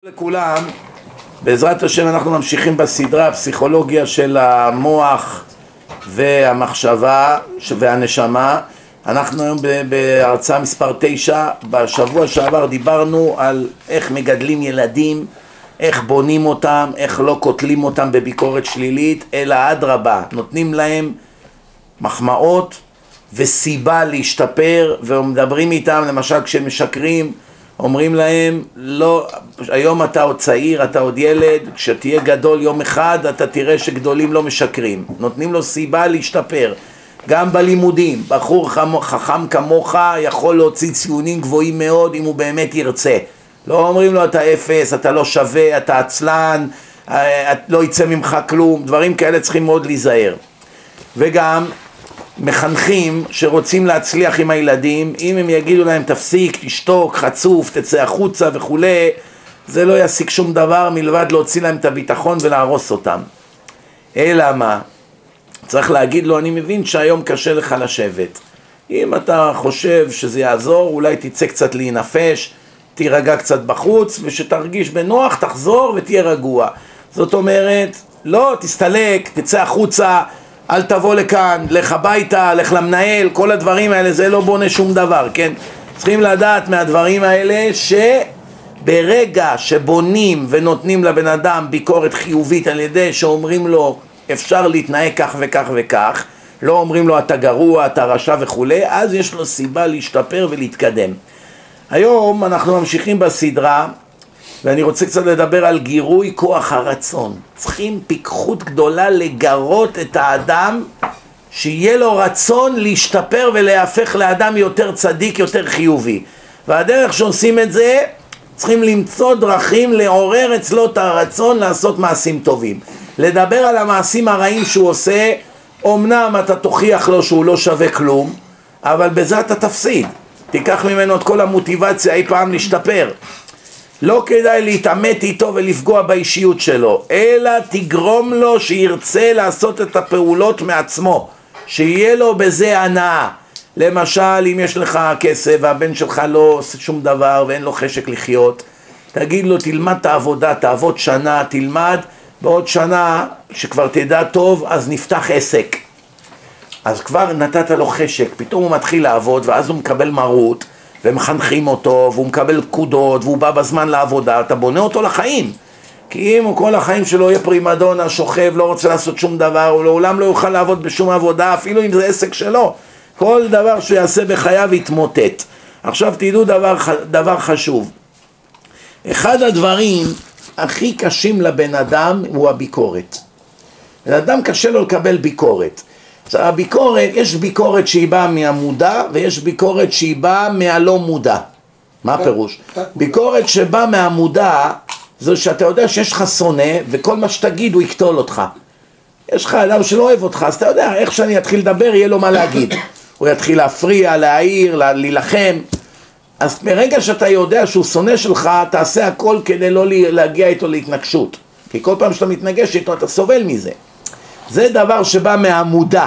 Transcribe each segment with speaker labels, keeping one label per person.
Speaker 1: לכולם, בעזרת השם אנחנו ממשיכים בסדרה הפסיכולוגיה של המוח והמחשבה והנשמה. אנחנו היום בהרצאה מספר 9. בשבוע שעבר דיברנו על איך מגדלים ילדים, איך בונים אותם, איך לא קוטלים אותם בביקורת שלילית, אלא אדרבה, נותנים להם מחמאות וסיבה להשתפר, ומדברים איתם למשל כשהם משקרים, אומרים להם, לא, היום אתה עוד צעיר, אתה עוד ילד, כשתהיה גדול יום אחד אתה תראה שגדולים לא משקרים. נותנים לו סיבה להשתפר. גם בלימודים, בחור חכם כמוך יכול להוציא ציונים גבוהים מאוד אם הוא באמת ירצה. לא אומרים לו אתה אפס, אתה לא שווה, אתה עצלן, לא יצא ממך כלום. דברים כאלה צריכים מאוד להיזהר. וגם מחנכים שרוצים להצליח עם הילדים, אם הם יגידו להם תפסיק, תשתוק, חצוף, תצא החוצה וכו', זה לא ישיג שום דבר מלבד להוציא להם את הביטחון ולהרוס אותם. אלא מה? צריך להגיד לו, אני מבין שהיום קשה לך לשבת. אם אתה חושב שזה יעזור, אולי תצא קצת להינפש, תירגע קצת בחוץ, ושתרגיש בנוח, תחזור ותהיה רגוע. זאת אומרת, לא, תסתלק, תצא החוצה, אל תבוא לכאן, לך הביתה, לך למנהל, כל הדברים האלה, זה לא בונה שום דבר, כן? צריכים לדעת מהדברים האלה שברגע שבונים ונותנים לבן אדם ביקורת חיובית על ידי שאומרים לו אפשר להתנהג כך וכך וכך, לא אומרים לו אתה גרוע, אתה רשע וכו', אז יש לו סיבה להשתפר ולהתקדם. היום אנחנו ממשיכים בסדרה, ואני רוצה קצת לדבר על גירוי כוח הרצון. צריכים פיקחות גדולה לגרות את האדם, שיהיה לו רצון להשתפר ולהפך לאדם יותר צדיק, יותר חיובי. והדרך שעושים את זה, צריכים למצוא דרכים לעורר אצלו את הרצון לעשות מעשים טובים. לדבר על המעשים הרעים שהוא עושה, אמנם אתה תוכיח לו שהוא לא שווה כלום, אבל בזה אתה תפסיד. תיקח ממנו את כל המוטיבציה אי פעם להשתפר. לא כדאי להתעמת איתו ולפגוע באישיות שלו, אלא תגרום לו שירצה לעשות את הפעולות מעצמו, שיהיה לו בזה הנאה. למשל, אם יש לך כסף והבן שלך לא עושה שום דבר ואין לו חשק לחיות, תגיד לו תלמד את העבודה, תעבוד שנה, תלמד, בעוד שנה שכבר תדע טוב אז נפתח עסק. אז כבר נתת לו חשק, פתאום הוא מתחיל לעבוד ואז הוא מקבל מרות, ומחנכים אותו, והוא מקבל פקודות, והוא בא בזמן לעבודה, אתה בונה אותו לחיים. כי אם הוא כל החיים שלו יהיה פרימדונה, שוכב, לא רוצה לעשות שום דבר, הוא לעולם לא יוכל לעבוד בשום עבודה, אפילו אם זה עסק שלו. כל דבר שהוא יעשה בחייו יתמוטט. עכשיו תדעו דבר חשוב. אחד הדברים הכי קשים לבן אדם הוא הביקורת. לבן אדם קשה לו לקבל ביקורת. הביקורת, יש ביקורת שהיא באה מהמודע ויש ביקורת שהיא באה מהלא מודע. מה הפירוש? ביקורת שבאה מהמודע זה שאתה יודע שיש לך שונא וכל מה שתגיד הוא יקטול אותך. יש לך אדם שלא אוהב אותך, אז אתה יודע איך שאני אתחיל לדבר יהיה לו מה להגיד. הוא יתחיל להפריע, להעיר, להילחם. אז ברגע שאתה יודע שהוא שונא שלך, תעשה הכל כדי לא להגיע איתו להתנגשות. כי כל פעם שאתה מתנגש איתו אתה סובל מזה. זה דבר שבא מהמודע.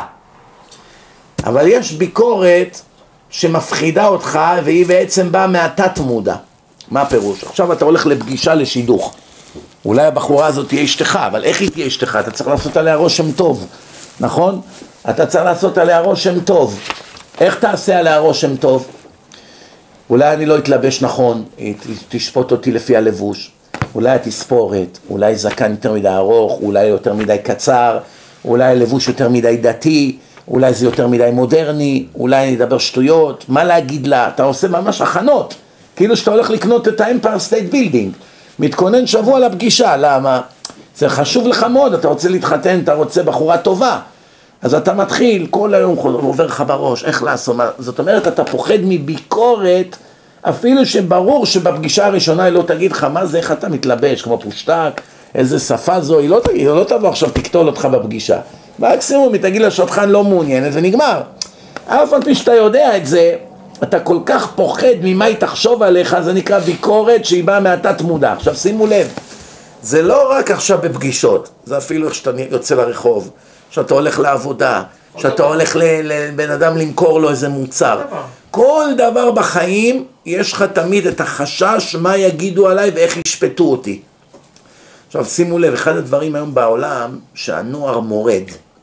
Speaker 1: אבל יש ביקורת שמפחידה אותך והיא בעצם באה מהתת מודע. מה הפירוש? עכשיו אתה הולך לפגישה לשידוך. אולי הבחורה הזאת תהיה אשתך, אבל איך היא תהיה אשתך? אתה צריך לעשות עליה רושם טוב, נכון? אתה צריך לעשות עליה רושם טוב. איך תעשה עליה רושם טוב? אולי אני לא אתלבש נכון, היא תשפוט אותי לפי הלבוש. אולי התספורת, אולי זקן יותר מדי ארוך, אולי יותר מדי קצר, אולי לבוש יותר מדי דתי, אולי זה יותר מדי מודרני, אולי נדבר שטויות, מה להגיד לה? אתה עושה ממש הכנות, כאילו שאתה הולך לקנות את האמפייר סטייט בילדינג, מתכונן שבוע לפגישה, למה? זה חשוב לך מאוד, אתה רוצה להתחתן, אתה רוצה בחורה טובה, אז אתה מתחיל, כל היום עובר לך בראש, איך לעשות, זאת אומרת, אתה פוחד מביקורת, אפילו שברור שבפגישה הראשונה היא לא תגיד לך, מה זה, איך אתה מתלבש, כמו פושטק, איזה שפה זו, היא לא תבוא עכשיו תקטול אותך בפגישה. מקסימום היא תגיד לה שאותך לא מעוניינת ונגמר. אף על פי שאתה יודע את זה, אתה כל כך פוחד ממה היא תחשוב עליך, זה נקרא ביקורת שהיא באה מהתת מודע. עכשיו שימו לב, זה לא רק עכשיו בפגישות, זה אפילו איך שאתה יוצא לרחוב, שאתה הולך לעבודה, שאתה הולך לבן אדם למכור לו איזה מוצר. כל דבר בחיים יש לך תמיד את החשש מה יגידו עליי ואיך ישפטו אותי. עכשיו שימו לב, אחד הדברים היום בעולם שהנוער מורד.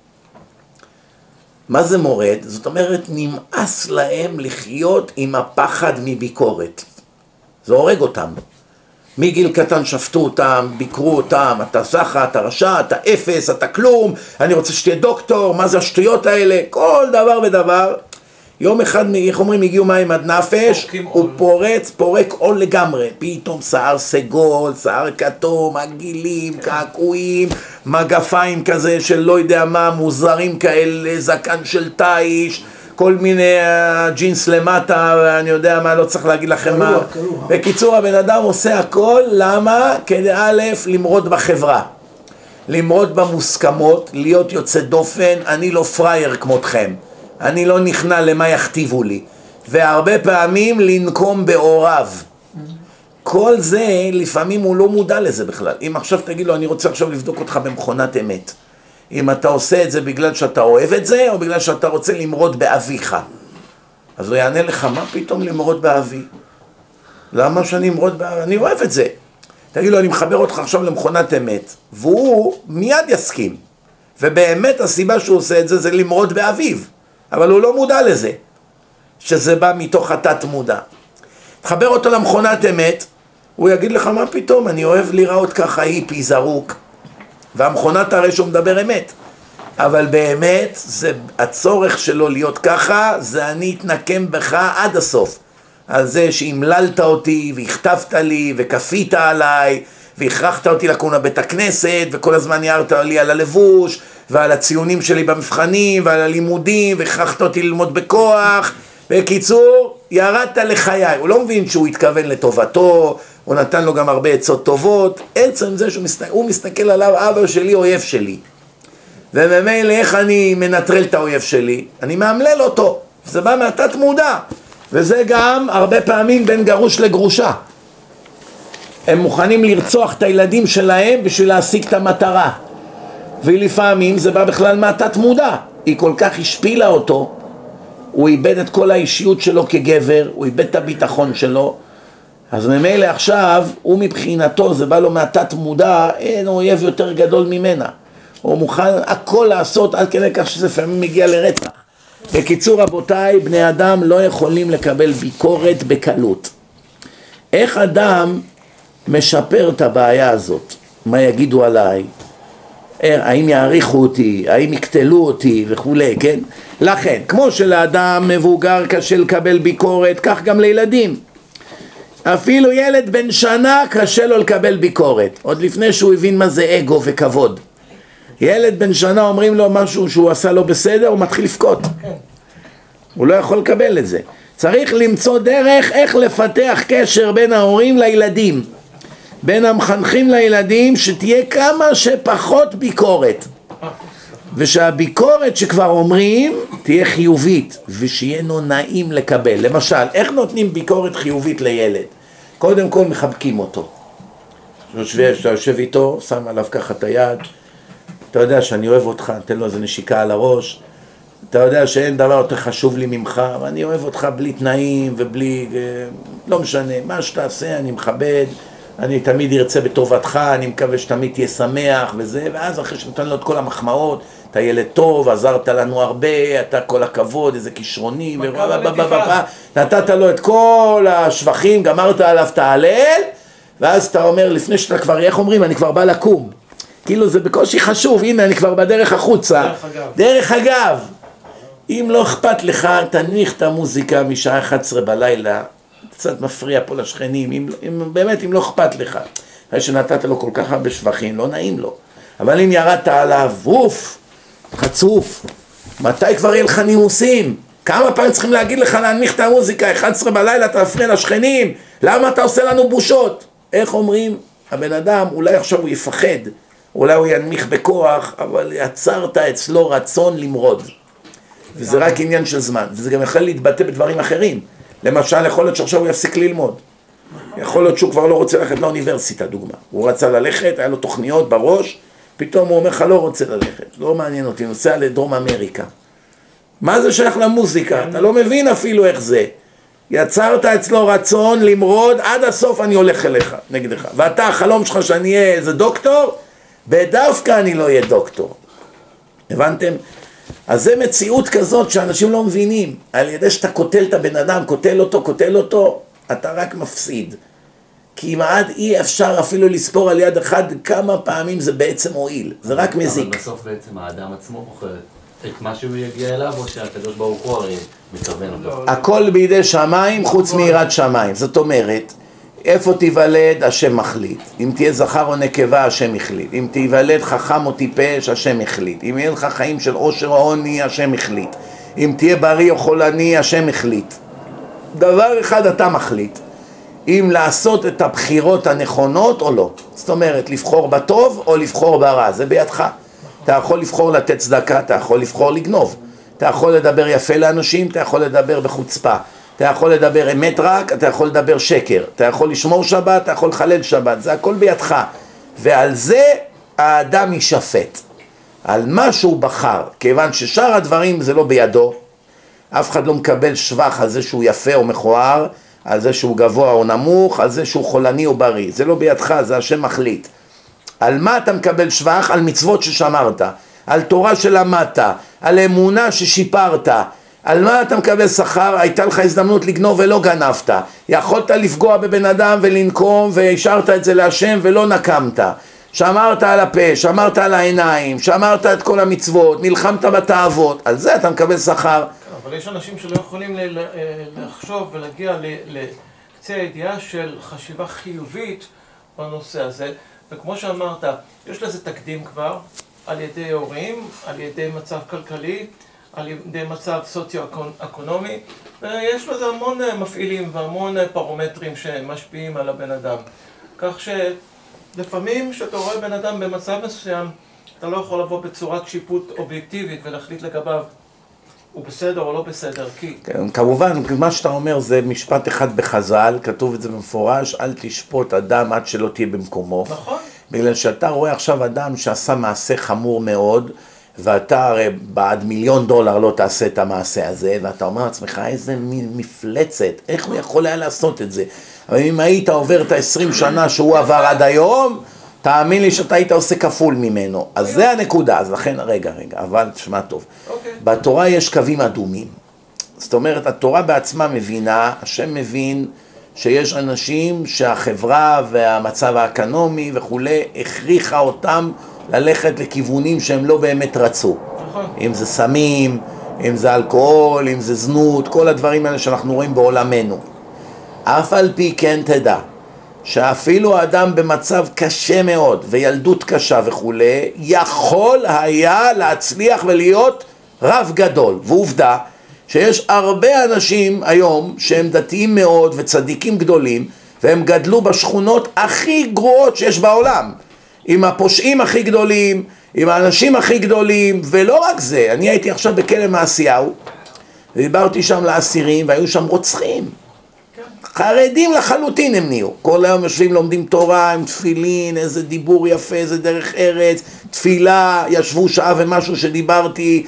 Speaker 1: מה זה מורד? זאת אומרת נמאס להם לחיות עם הפחד מביקורת. זה הורג אותם. מגיל קטן שפטו אותם, ביקרו אותם, אתה זכה, אתה רשע, אתה אפס, אתה כלום, אני רוצה שתהיה דוקטור, מה זה השטויות האלה, כל דבר ודבר. יום אחד, איך אומרים, הגיעו מים עד נפש, הוא פורק עול לגמרי, פתאום שיער סגול, שיער כתום, עגילים, קעקועים, מגפיים כזה של לא יודע מה, מוזרים כאלה, זקן של תאיש, כל מיני ג'ינס למטה, אני יודע מה, לא צריך להגיד לכם מה. בקיצור, הבן אדם עושה הכל, למה? כדי א', למרוד בחברה, למרוד במוסכמות, להיות יוצא דופן, אני לא פרייר כמותכם. אני לא נכנע למה יכתיבו לי, והרבה פעמים לנקום באוריו. כל זה, לפעמים הוא לא מודע לזה בכלל. אם עכשיו תגיד לו, אני רוצה עכשיו לבדוק אותך במכונת אמת. אם אתה עושה את זה בגלל שאתה אוהב את זה, או בגלל שאתה רוצה למרוד באביך. אז הוא יענה לך, מה פתאום למרוד באבי? למה שאני אמרוד באבי? אני אוהב את זה. תגיד לו, אני מחבר אותך עכשיו למכונת אמת. והוא מיד יסכים. ובאמת הסיבה שהוא עושה את זה, זה למרוד באביו. אבל הוא לא מודע לזה, שזה בא מתוך התת מודע. תחבר אותו למכונת אמת, הוא יגיד לך מה פתאום, אני אוהב לראות ככה היפי זרוק, והמכונת הרי שהוא מדבר אמת, אבל באמת זה הצורך שלו להיות ככה, זה אני אתנקם בך עד הסוף, על זה שהמללת אותי והכתבת לי וכפית עליי, והכרחת אותי לקום לבית הכנסת, וכל הזמן יערת לי על הלבוש, ועל הציונים שלי במבחנים, ועל הלימודים, והכרחת אותי ללמוד בכוח. בקיצור, ירדת לחיי. הוא לא מבין שהוא התכוון לטובתו, הוא נתן לו גם הרבה עצות טובות. עצם זה שהוא מסתכל עליו, אבא שלי, אויב שלי. וממילא איך אני מנטרל את האויב שלי? אני מאמלל אותו. זה בא מהתת מודע. וזה גם הרבה פעמים בין גרוש לגרושה. הם מוכנים לרצוח את הילדים שלהם בשביל להשיג את המטרה. ולפעמים זה בא בכלל מהתת מודע. היא כל כך השפילה אותו, הוא איבד את כל האישיות שלו כגבר, הוא איבד את הביטחון שלו, אז ממילא עכשיו, הוא מבחינתו, זה בא לו מהתת מודע, אין אויב יותר גדול ממנה. הוא מוכן הכל לעשות עד כדי כך שזה לפעמים מגיע לרצח. בקיצור רבותיי, בני אדם לא יכולים לקבל ביקורת בקלות. איך אדם משפר את הבעיה הזאת? מה יגידו עליי? האם יעריכו אותי, האם יקטלו אותי וכו', כן? לכן, כמו שלאדם מבוגר קשה לקבל ביקורת, כך גם לילדים. אפילו ילד בן שנה קשה לו לקבל ביקורת, עוד לפני שהוא הבין מה זה אגו וכבוד. ילד בן שנה אומרים לו משהו שהוא עשה לא בסדר, הוא מתחיל לפקות. הוא לא יכול לקבל את זה. צריך למצוא דרך איך לפתח קשר בין ההורים לילדים. בין המחנכים לילדים, שתהיה כמה שפחות ביקורת. ושהביקורת שכבר אומרים תהיה חיובית, ושיהיה לו נעים לקבל. למשל, איך נותנים ביקורת חיובית לילד? קודם כל מחבקים אותו. שאתה יושב איתו, שם עליו ככה את היד, אתה יודע שאני אוהב אותך, נתן לו איזה נשיקה על הראש, אתה יודע שאין דבר יותר חשוב לי ממך, ואני אוהב אותך בלי תנאים ובלי, לא משנה, מה שתעשה אני מכבד, אני תמיד ארצה בטובתך, אני מקווה שתמיד תהיה שמח וזה, ואז אחרי שנתן לו את כל המחמאות, אתה ילד טוב, עזרת לנו הרבה, אתה כל הכבוד, איזה כישרוני, נתת לו את כל השבחים, גמרת עליו את ההלל, ואז אתה אומר, לפני שאתה כבר, איך אומרים, אני כבר בא לקום. כאילו זה בקושי חשוב, הנה אני כבר בדרך החוצה. דרך אגב. אם לא אכפת לך, תניח את המוזיקה משעה 11 בלילה, קצת מפריע פה לשכנים, אם לא אכפת לך. אחרי שנתת לו כל כך הרבה שבחים, לא נעים לו. אבל אם ירדת עליו, ווף, חצוף, מתי כבר יהיה לך נימוסים? כמה פעמים צריכים להגיד לך להנמיך את המוזיקה, 11 בלילה אתה מפריע לשכנים, למה אתה עושה לנו בושות? איך אומרים? הבן אדם, אולי עכשיו הוא יפחד, אולי הוא ינמיך בכוח, אבל יצרת אצלו רצון למרוד. וזה רק עניין של זמן, וזה גם יכול להתבטא בדברים אחרים. למשל, יכול להיות שעכשיו הוא יפסיק ללמוד. יכול להיות שהוא כבר לא רוצה ללכת לאוניברסיטה, דוגמה. הוא רצה ללכת, היה לו תוכניות בראש, פתאום הוא אומר לך לא רוצה ללכת, לא מעניין אותי, נוסע לדרום אמריקה. מה זה שייך למוזיקה? אתה לא מבין אפילו איך זה. יצרת אצלו רצון למרוד, עד הסוף אני הולך אליך, נגדך. ואתה, החלום שלך שאני אהיה איזה דוקטור, בדווקא אני לא אהיה דוקטור. הבנתם? אז זה מציאות כזאת שאנשים לא מבינים. על ידי שאתה קוטל את הבן אדם, קוטל אותו, אתה רק מפסיד. כי כמעט אי אפשר אפילו לספור על יד אחד כמה פעמים זה בעצם הועיל. זה רק מזיק.
Speaker 2: אבל בסוף בעצם האדם עצמו בוחר את מה שהוא יגיע אליו, או שהקדוש ברוך הוא הרי מכוון אותו?
Speaker 1: הכל בידי שמיים חוץ מיראת שמיים. זאת אומרת, איפה תיוולד, השם מחליט. אם תהיה זכר או נקבה, השם החליט. אם תיוולד חכם או טיפש, השם החליט. אם יהיה לך חיים של עושר או עוני, השם החליט. אם תהיה בריא או חולני, השם החליט. דבר אחד אתה מחליט. אם לעשות את הבחירות הנכונות או לא. זאת אומרת, לבחור בטוב או לבחור ברע. זה בידך. אתה יכול לבחור לתת צדקה, אתה יכול לבחור לגנוב. אתה יכול לדבר יפה לאנשים, אתה יכול לדבר בחוצפה. אתה יכול לדבר אמת רק, אתה יכול לדבר שקר, אתה יכול לשמור שבת, אתה יכול לחלל שבת, זה הכל בידך. ועל זה האדם יישפט, על מה שהוא בחר, כיוון ששאר הדברים זה לא בידו. אף אחד לא מקבל שבח על זה שהוא יפה או מכוער, על זה שהוא גבוה או נמוך, על זה שהוא חולני או בריא. זה לא בידך, זה השם מחליט. על מה אתה מקבל שבח? על מצוות ששמרת, על תורה שלמדת, על אמונה ששיפרת. על מה אתה מקבל שכר? הייתה לך הזדמנות לגנוב ולא גנבת. יכולת לפגוע בבן אדם ולנקום והשארת את זה להשם ולא נקמת. שמרת על הפה, שמרת על העיניים, שמרת את כל המצוות, נלחמת בתאוות. על זה אתה מקבל שכר.
Speaker 3: אבל יש אנשים שלא יכולים לחשוב ולהגיע לקצה הידיעה של חשיבה חיובית בנושא הזה. וכמו שאמרת, יש לזה תקדים כבר על ידי הורים, על ידי מצב כלכלי, על ידי מצב סוציו-אקונומי, ויש לזה המון מפעילים והמון פרומטרים שמשפיעים על הבן אדם. כך שלפעמים שאתה רואה בן אדם במצב מסוים, אתה לא יכול לבוא בצורת שיפוט אובייקטיבית ולהחליט לגביו הוא בסדר או לא בסדר, כי...
Speaker 1: כן, כמובן, מה שאתה אומר זה משפט אחד בחז"ל, כתוב את זה במפורש, אל תשפוט אדם עד שלא תהיה במקומו.
Speaker 3: נכון.
Speaker 1: בגלל שאתה רואה עכשיו אדם שעשה מעשה חמור מאוד, ואתה הרי בעד $1,000,000 לא תעשה את המעשה הזה, ואתה אומר לעצמך איזה מפלצת, איך הוא יכול היה לעשות את זה? אבל אם היית עובר את ה-20 שנה שהוא עבר עד היום, תאמין לי שאתה היית עושה כפול ממנו. אז זה הנקודה, אז לכן, רגע, אבל תשמע טוב. בתורה יש קווים אדומים. זאת אומרת, התורה בעצמה מבינה, השם מבין שיש אנשים שהחברה והמצב האקונומי וכולי, הכריחה אותם ללכת לכיוונים שהם לא באמת רצו. אם זה סמים, אם זה אלכוהול, אם זה זנות, כל הדברים האלה שאנחנו רואים בעולמנו. אף על פי כן תדע, שאפילו האדם במצב קשה מאוד וילדות קשה וכולי, יכול היה להצליח ולהיות רב גדול. ועובדה שיש הרבה אנשים היום שהם דתיים מאוד וצדיקים גדולים, והם גדלו בשכונות הכי גרועות שיש בעולם, עם הפושעים הכי גדולים, עם האנשים הכי גדולים. ולא רק זה, אני הייתי עכשיו בכלא מעשיהו, ודיברתי שם לאסירים, והיו שם רוצחים. חרדים לחלוטין הם נהיו. כל היום יושבים, לומדים תורה, עם תפילין, איזה דיבור יפה, איזה דרך ארץ, תפילה, ישבו שעה ומשהו שדיברתי,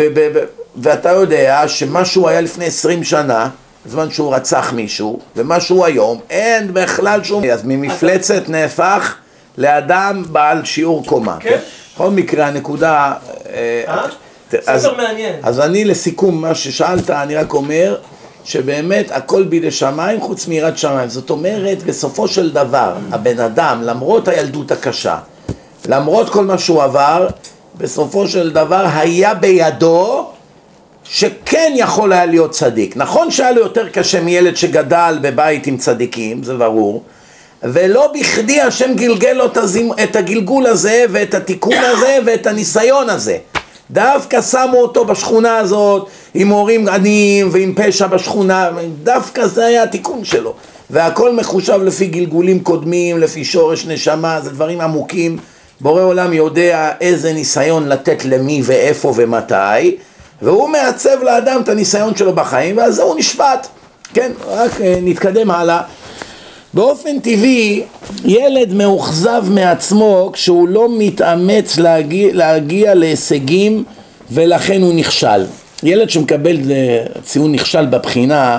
Speaker 1: ואתה יודע שמשהו היה לפני 20 שנה, בזמן שהוא רצח מישהו, ומשהו היום, אין בכלל שום... אז ממפלצת נהפך לאדם בעל שיעור קומה.
Speaker 3: כן.
Speaker 1: בכל מקרה, הנקודה...
Speaker 3: ספר מעניין.
Speaker 1: אז אני לסיכום מה ששאלת, אני רק אומר שבאמת הכל בידי שמיים חוץ מיראת שמיים. זאת אומרת, בסופו של דבר, הבן אדם, למרות הילדות הקשה, למרות כל מה שהוא עבר, בסופו של דבר היה בידו שכן יכול היה להיות צדיק. נכון שהיה לו יותר קשה מילד שגדל בבית עם צדיקים, זה ברור, ולא בכדי השם גלגל לו את הגלגול הזה ואת התיקון הזה ואת הניסיון הזה. דווקא שמו אותו בשכונה הזאת עם הורים עניים ועם פשע בשכונה, דווקא זה היה התיקון שלו. והכל מחושב לפי גלגולים קודמים, לפי שורש נשמה, זה דברים עמוקים. בורא עולם יודע איזה ניסיון לתת למי ואיפה ומתי, והוא מעצב לאדם את הניסיון שלו בחיים, ואז הוא נשפט. כן, רק נתקדם הלאה. באופן טבעי, ילד מאוכזב מעצמו כשהוא לא מתאמץ להגיע להישגים, ולכן הוא נכשל. ילד שמקבל ציון נכשל בבחינה,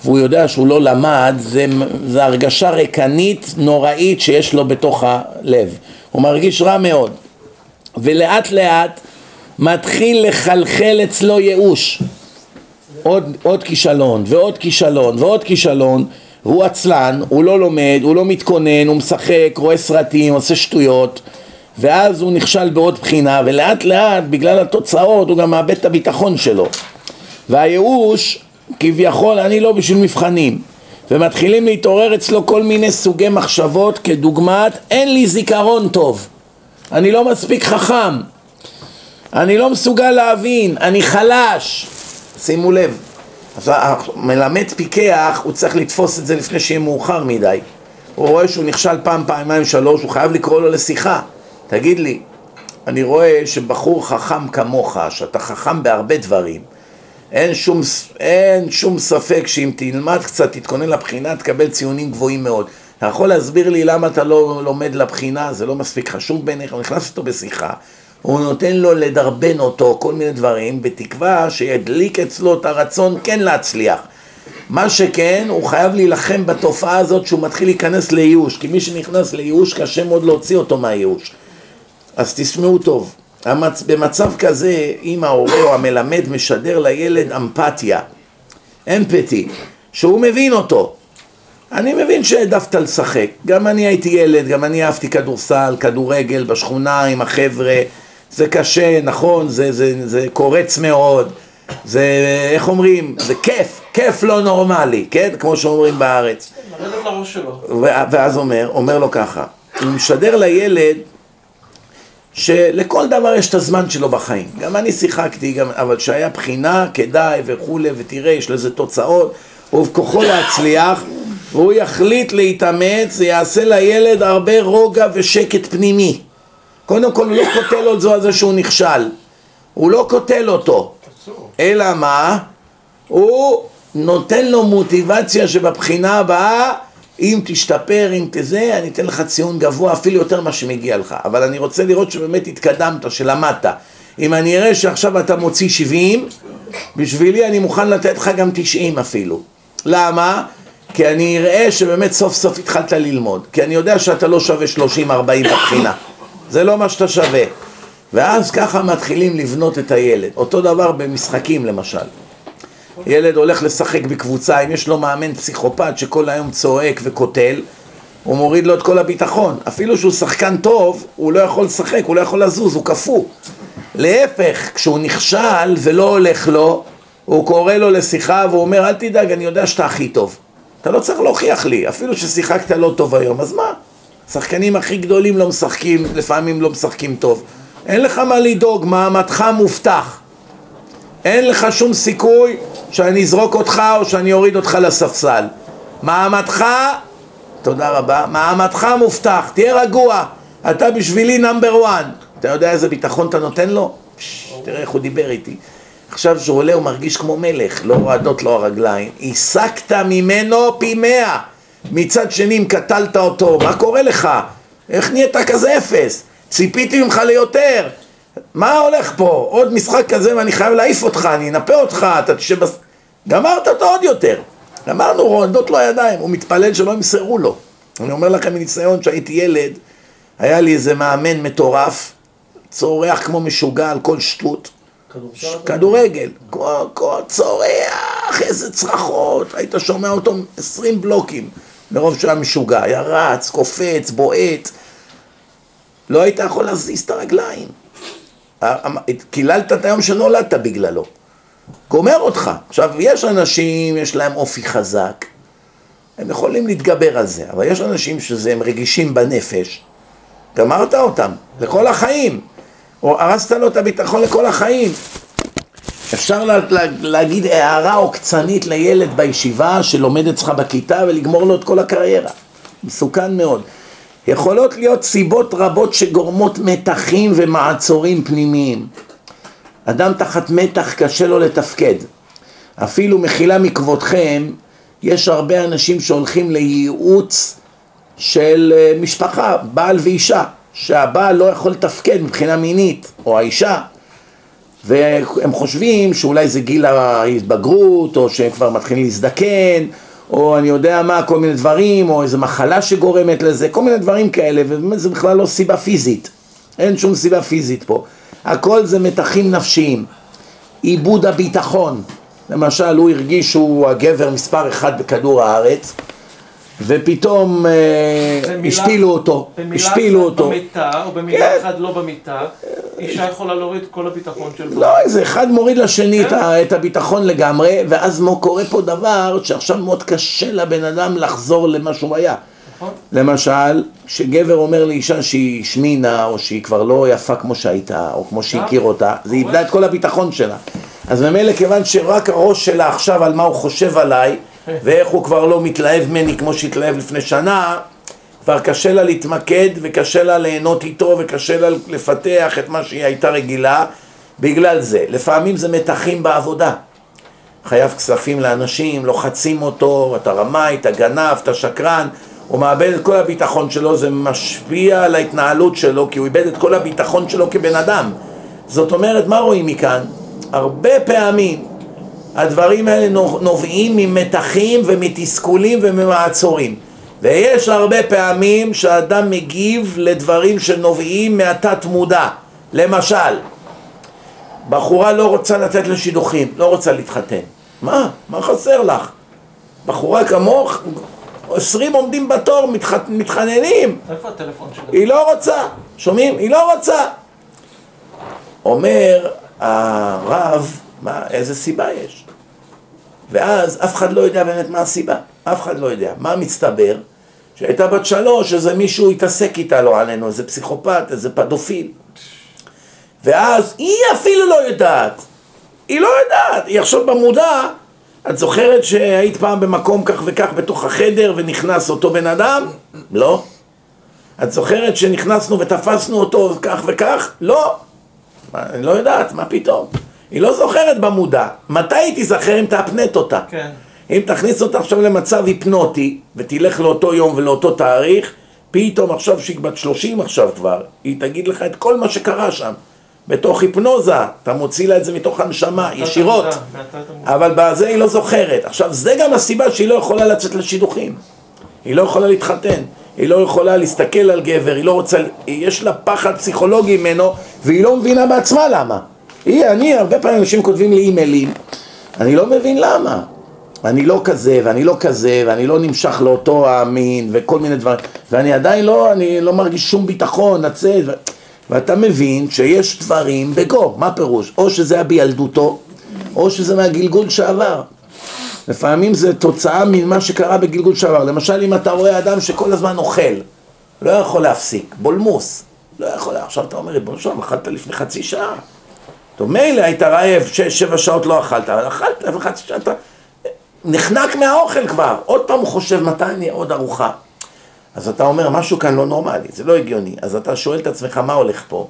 Speaker 1: והוא יודע שהוא לא למד, זה הרגשה ריקנית נוראית שיש לו בתוך הלב. הוא מרגיש רע מאוד. ולאט לאט מתחיל לחלחל אצלו ייאוש. עוד כישלון ועוד כישלון ועוד כישלון. הוא עצלן, הוא לא לומד, הוא לא מתכונן, הוא משחק, רואה סרטים, עושה שטויות. ואז הוא נכשל בעוד בחינה, ולאט לאט בגלל התוצאות הוא גם מאבד את הביטחון שלו. והייאוש כביכול אני לא בשביל מבחנים, ומתחילים להתעורר אצלו כל מיני סוגי מחשבות, כדוגמת אין לי זיכרון טוב, אני לא מספיק חכם, אני לא מסוגל להבין, אני חלש. שימו לב, אז המלמד פיקח, הוא צריך לתפוס את זה לפני שיהיה מאוחר מדי. הוא רואה שהוא נכשל פעם, פעמיים, שלוש, הוא חייב לקרוא לו לשיחה. תגיד לי, אני רואה שבחור חכם כמוך, שאתה חכם בהרבה דברים, אין שום ספק שאם תלמד קצת, תתכונן לבחינה, תקבל ציונים גבוהים מאוד. אתה יכול להסביר לי למה אתה לא לומד לבחינה? זה לא מספיק חשוב בעיניך. הוא נכנס אותו בשיחה, הוא נותן לו לדרבן אותו כל מיני דברים, בתקווה שידליק אצלו את הרצון כן להצליח. מה שכן, הוא חייב להילחם בתופעה הזאת שהוא מתחיל להיכנס לייאוש, כי מי שנכנס לייאוש קשה מאוד להוציא אותו מהייאוש. אז תשמעו טוב, במצב כזה, אם ההורה או המלמד משדר לילד אמפתיה, אמפתי, שהוא מבין אותו. אני מבין שהעדפת לשחק, גם אני הייתי ילד, גם אני אהבתי כדורסל, כדורגל בשכונה עם החבר'ה, זה קשה, נכון, זה קורץ מאוד, זה, איך אומרים, זה כיף לא נורמלי, כן? כמו שאומרים בארץ.
Speaker 3: מרדת לראש שלו.
Speaker 1: ואז אומר לו ככה, הוא משדר לילד שלכל דבר יש את הזמן שלו בחיים. גם אני שיחקתי, אבל שהיה בחינה, כדאי וכולי, ותראה, יש לזה תוצאות, ובכוחו להצליח, והוא יחליט להתאמץ, זה יעשה לילד הרבה רוגע ושקט פנימי. קודם כל הוא לא קוטל על זה שהוא נכשל, הוא לא קוטל אותו, אלא מה? הוא נותן לו מוטיבציה שבבחינה הבאה, אם תשתפר, אם תזה, אני אתן לך ציון גבוה, אפילו יותר מה שמגיע לך. אבל אני רוצה לראות שבאמת התקדמת, שלמדת. אם אני אראה שעכשיו אתה מוציא 70, בשבילי אני מוכן לתת לך גם 90 אפילו. למה? כי אני אראה שבאמת סוף סוף התחלת ללמוד. כי אני יודע שאתה לא שווה 30-40 בבחינה. זה לא מה שאתה שווה. ואז ככה מתחילים לבנות את הילד. אותו דבר במשחקים למשל. ילד הולך לשחק בקבוצה, אם יש לו מאמן פסיכופת שכל היום צועק וקוטל, הוא מוריד לו את כל הביטחון. אפילו שהוא שחקן טוב, הוא לא יכול לשחק, הוא לא יכול לזוז, הוא כפו. להפך, כשהוא נכשל ולא הולך לו, הוא קורא לו לשיחה והוא אומר, אל תדאג, אני יודע שאתה הכי טוב. אתה לא צריך להוכיח לי, אפילו ששיחקת לא טוב היום, אז מה? שחקנים הכי גדולים לא משחקים, לפעמים לא משחקים טוב. אין לך מה לדאוג, מעמדך מובטח. אין לך שום סיכוי שאני אזרוק אותך או שאני אוריד אותך לספסל. מעמדך, תודה רבה, מעמדך מובטח, תהיה רגוע, אתה בשבילי נאמבר 1. אתה יודע איזה ביטחון אתה נותן לו? תראה איך הוא דיבר איתי. עכשיו שהוא עולה הוא מרגיש כמו מלך, לא רעדות לו הרגליים. הסקת ממנו פי 100. מצד שני אם קטלת אותו, מה קורה לך? איך נהיית כזה אפס? ציפיתי ממך ליותר. מה הולך פה? עוד משחק כזה ואני חייב להעיף אותך, אני אנפה אותך, אתה תשב גמרת אותו עוד יותר. גמרנו, רועדות לו הידיים, הוא מתפלל שלא ימסרו לו. אני אומר לכם מניסיון שהייתי ילד, היה לי איזה מאמן מטורף, צורח כמו משוגע על כל שטות. כדורגל, צורח, איזה צרחות, היית שומע אותו 20 בלוקים, מרוב שהיה משוגע, היה רץ, קופץ, בועט, לא היית יכול להזיז את הרגליים. קיללת את היום שנולדת בגללו, גומר אותך. עכשיו יש אנשים, יש להם אופי חזק, הם יכולים להתגבר על זה, אבל יש אנשים הם רגישים בנפש, גמרת אותם לכל החיים, או הרסת לו את הביטחון לכל החיים. אפשר להגיד הערה עוקצנית לילד בישיבה שלומד אצלך בכיתה ולגמור לו את כל הקריירה, מסוכן מאוד. יכולות להיות סיבות רבות שגורמות מתחים ומעצורים פנימיים. אדם תחת מתח קשה לו לתפקד. אפילו מחילה מכבודכם, יש הרבה אנשים שהולכים לייעוץ של משפחה, בעל ואישה, שהבעל לא יכול לתפקד מבחינה מינית, או האישה, והם חושבים שאולי זה גיל ההתבגרות, או שהם כבר מתחילים להזדקן, או אני יודע מה, כל מיני דברים, או איזו מחלה שגורמת לזה, כל מיני דברים כאלה, וזה בכלל לא סיבה פיזית. אין שום סיבה פיזית פה. הכל זה מתחים נפשיים. איבוד הביטחון. למשל, הוא הרגיש שהוא הגבר מספר 1 בכדור הארץ, ופתאום השפילו אותו.
Speaker 3: במילה אחת במיטה, או במילה אחת לא במיטה, אישה יכולה להוריד כל הביטחון של בו.
Speaker 1: לא, איזה אחד מוריד לשני את הביטחון לגמרי, ואז קורה פה דבר שעכשיו מאוד קשה לבן אדם לחזור למה שהוא היה. למשל, כשגבר אומר לאישה שהיא שמינה, או שהיא כבר לא יפה כמו שהייתה, או כמו שהכיר אותה, זה איבדה את כל הביטחון שלה. אז ממילא כיוון שרק הראש שלה עכשיו על מה הוא חושב עליי, ואיך הוא כבר לא מתלהב ממני כמו שהתלהב לפני שנה, כבר קשה לה להתמקד, וקשה לה ליהנות איתו, וקשה לה לפתח את מה שהיא הייתה רגילה, בגלל זה. לפעמים זה מתחים בעבודה. חייב כספים לאנשים, לוחצים אותו, אתה רמאי, אתה גנב, אתה שקרן, הוא מאבד את כל הביטחון שלו, זה משפיע על ההתנהלות שלו, כי הוא איבד את כל הביטחון שלו כבן אדם. זאת אומרת, מה רואים מכאן? הרבה פעמים הדברים האלה נובעים ממתחים ומתסכולים וממעצורים. ויש הרבה פעמים שהאדם מגיב לדברים שנובעים מהתת מודע. למשל, בחורה לא רוצה לתת לשידוכים, לא רוצה להתחתן. מה? מה חסר לך? בחורה כמוך, 20 עומדים בתור, מתחננים.
Speaker 3: איפה הטלפון שלך?
Speaker 1: היא לא רוצה, שומעים? היא לא רוצה. אומר הרב, איזה סיבה יש? ואז אף אחד לא יודע באמת מה הסיבה, אף אחד לא יודע. מה מצטבר? שהייתה בת 3, איזה מישהו התעסק איתה לא עלינו, איזה פסיכופת, איזה פדופיל. ואז היא אפילו לא יודעת, היא לא יודעת, היא עכשיו במודע. את זוכרת שהיית פעם במקום כך וכך בתוך החדר ונכנס אותו בן אדם? לא. את זוכרת שנכנסנו ותפסנו אותו כך וכך? לא. אני לא יודעת, מה פתאום? היא לא זוכרת במודע. מתי היא תיזכר אם תאפנט אותה?
Speaker 3: כן.
Speaker 1: אם תכניס אותה עכשיו למצב היפנוטי, ותלך לאותו יום ולאותו תאריך, פתאום עכשיו שהיא בת 30 עכשיו כבר, היא תגיד לך את כל מה שקרה שם. בתוך היפנוזה, אתה מוציא לה את זה מתוך הנשמה, ישירות. אבל בזה היא לא זוכרת. עכשיו, זה גם הסיבה שהיא לא יכולה לצאת לשידוכים. היא לא יכולה להתחתן. היא לא יכולה להסתכל על גבר, היא לא רוצה, יש לה פחד פסיכולוגי ממנו, והיא לא מבינה בעצמה למה. הרבה פעמים אנשים כותבים לי אימיילים, אני לא מבין למה. אני לא כזה, ואני לא כזה, ואני לא נמשך לאותו המין, וכל מיני דברים, ואני עדיין לא מרגיש שום ביטחון, נצאת, ואתה מבין שיש דברים בגו, מה פירוש? או שזה היה בילדותו, או שזה מהגלגול שעבר. לפעמים זה תוצאה ממה שקרה בגלגול שעבר. למשל, אם אתה רואה אדם שכל הזמן אוכל, לא יכול להפסיק, בולמוס, לא יכול, עכשיו אתה אומר, בוא נשאר, אכלת לפני חצי שעה. טוב, מילא היית רעב, 6-7 שעות לא אכלת, אבל אכלת לפני חצי שעה, אתה נחנק מהאוכל כבר, עוד פעם הוא חושב מתי אני עוד ארוחה. אז אתה אומר, משהו כאן לא נורמלי, זה לא הגיוני. אז אתה שואל את עצמך, מה הולך פה?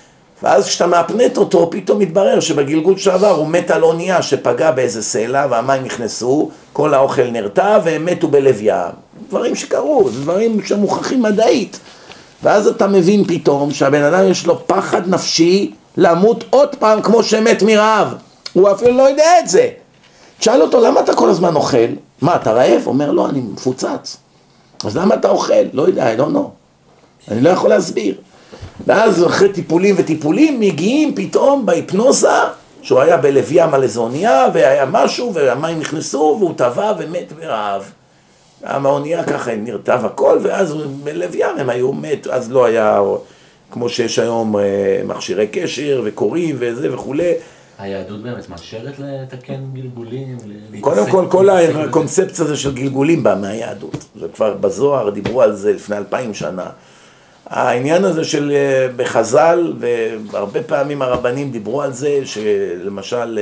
Speaker 1: ואז כשאתה מאפנט אותו, פתאום מתברר שבגלגול שעבר הוא מת על אונייה שפגע באיזה סלע, והמים נכנסו, כל האוכל נרתע, והם מתו בלב ים. דברים שקרו, זה דברים שמוכחים מדעית. ואז אתה מבין פתאום שהבן אדם יש לו פחד נפשי למות עוד פעם כמו שמת מרעב. הוא אפילו לא יודע את זה. תשאל אותו, למה אתה כל הזמן אוכל? מה, אתה רעב? אומר, לא, אני מפוצץ. אז למה אתה אוכל? לא יודע, I don't know. אני לא יכול להסביר. ואז אחרי טיפולים וטיפולים מגיעים פתאום בהיפנוזה שהוא היה בלב ים על איזו אונייה והיה משהו והמים נכנסו והוא טבע ומת ברעב. האונייה ככה נרטב הכל ואז בלב ים הם היו מת, אז לא היה כמו שיש היום מכשירי קשר וקוראים וזה וכולי.
Speaker 2: היהדות באמת מאשרת לתקן גלגולים?
Speaker 1: קודם כל, כל הקונספציה הזה של גלגולים בא מהיהדות. זה כבר בזוהר, דיברו על זה לפני 2000 שנה. העניין הזה של בחז"ל, והרבה פעמים הרבנים דיברו על זה, שלמשל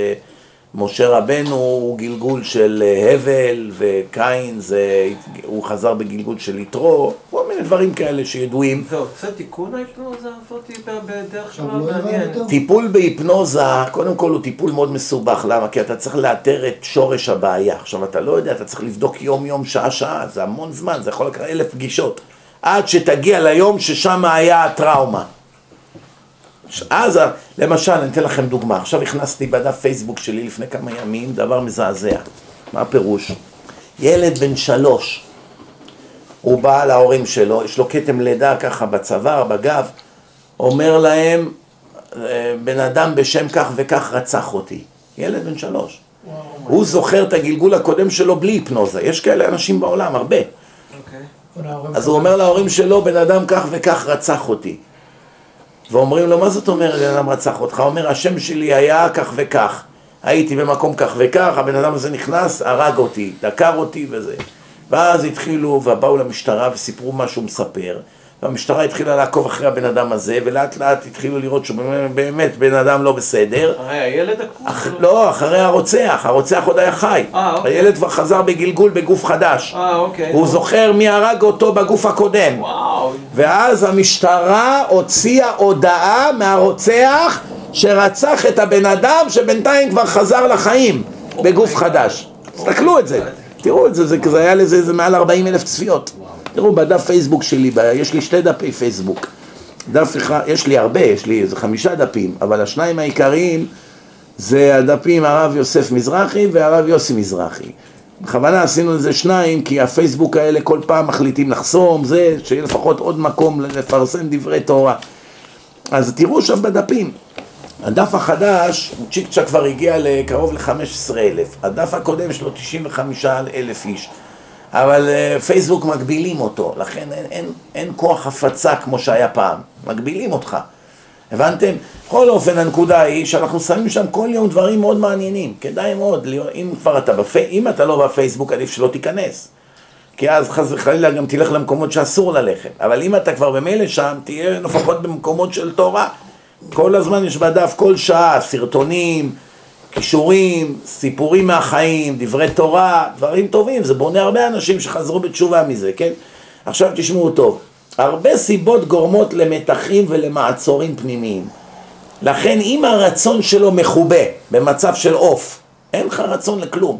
Speaker 1: משה רבנו הוא גלגול של הבל, וקין הוא חזר בגלגול של יתרו, כל מיני דברים כאלה שידועים.
Speaker 3: זה עושה תיקון ההיפנוזה אותי בדרך שלה מעניין.
Speaker 1: טיפול בהיפנוזה, קודם כל הוא טיפול מאוד מסובך, למה? כי אתה צריך לאתר את שורש הבעיה. עכשיו אתה לא יודע, אתה צריך לבדוק יום, שעה, זה המון זמן, זה יכול לקרוא 1000 פגישות. עד שתגיע ליום ששם היה הטראומה. אז, למשל, אני אתן לכם דוגמה. עכשיו הכנסתי בדף פייסבוק שלי לפני כמה ימים, דבר מזעזע. מה הפירוש? ילד בן 3, הוא בא להורים שלו, יש לו כתם לידה ככה בצוואר, בגב, אומר להם, בן אדם בשם כך וכך רצח אותי. ילד בן 3. הוא זוכר את הגלגול הקודם שלו בלי היפנוזה. יש כאלה אנשים בעולם, הרבה. אז הוא אומר להורים שלו, בן אדם כך וכך רצח אותי. ואומרים לו, מה זאת אומרת, בן אדם רצח אותך? הוא אומר, השם שלי היה כך וכך. הייתי במקום כך וכך, הבן אדם הזה נכנס, הרג אותי, דקר אותי וזה. ואז התחילו ובאו למשטרה וסיפרו מה שהוא מספר. והמשטרה התחילה לעקוב אחרי הבן אדם הזה, ולאט לאט התחילו לראות שהוא באמת בן אדם לא בסדר.
Speaker 3: אחרי הילד עקבו?
Speaker 1: לא, אחרי הרוצח. הרוצח עוד היה חי. הילד כבר חזר בגלגול בגוף חדש. הוא זוכר מי הרג אותו בגוף הקודם. ואז המשטרה הוציאה הודעה מהרוצח שרצח את הבן אדם שבינתיים כבר חזר לחיים בגוף חדש. תסתכלו את זה. תראו את זה, זה היה לזה מעל 40,000 צפיות. תראו בדף פייסבוק שלי, יש לי 2 דפי פייסבוק. דף אחד, יש לי הרבה, יש לי איזה 5 דפים, אבל השניים העיקריים זה הדפים הרב יוסף מזרחי והרב יוסי מזרחי. בכוונה עשינו לזה 2, כי הפייסבוק האלה כל פעם מחליטים לחסום, זה שיהיה לפחות עוד מקום לפרסם דברי תורה. אז תראו שם בדפים. הדף החדש, צ'יק צ'ק כבר הגיע לקרוב ל-15,000. הדף הקודם יש לו 95,000 איש. אבל פייסבוק מגבילים אותו, לכן אין כוח הפצה כמו שהיה פעם. מגבילים אותך. הבנתם? בכל אופן, הנקודה היא שאנחנו שמים שם כל יום דברים מאוד מעניינים. כדאי מאוד, אם אתה לא בפייסבוק, עדיף שלא תיכנס. כי אז חס וחלילה גם תלך למקומות שאסור ללכת. אבל אם אתה כבר במילא שם, תהיה לפחות במקומות של תורה. כל הזמן יש בדף, כל שעה, סרטונים, קישורים, סיפורים מהחיים, דברי תורה, דברים טובים. זה בונה הרבה אנשים שחזרו בתשובה מזה, כן? עכשיו תשמעו טוב. הרבה סיבות גורמות למתחים ולמעצורים פנימיים. לכן אם הרצון שלו מחובה במצב של עוף, אין לך רצון לכלום.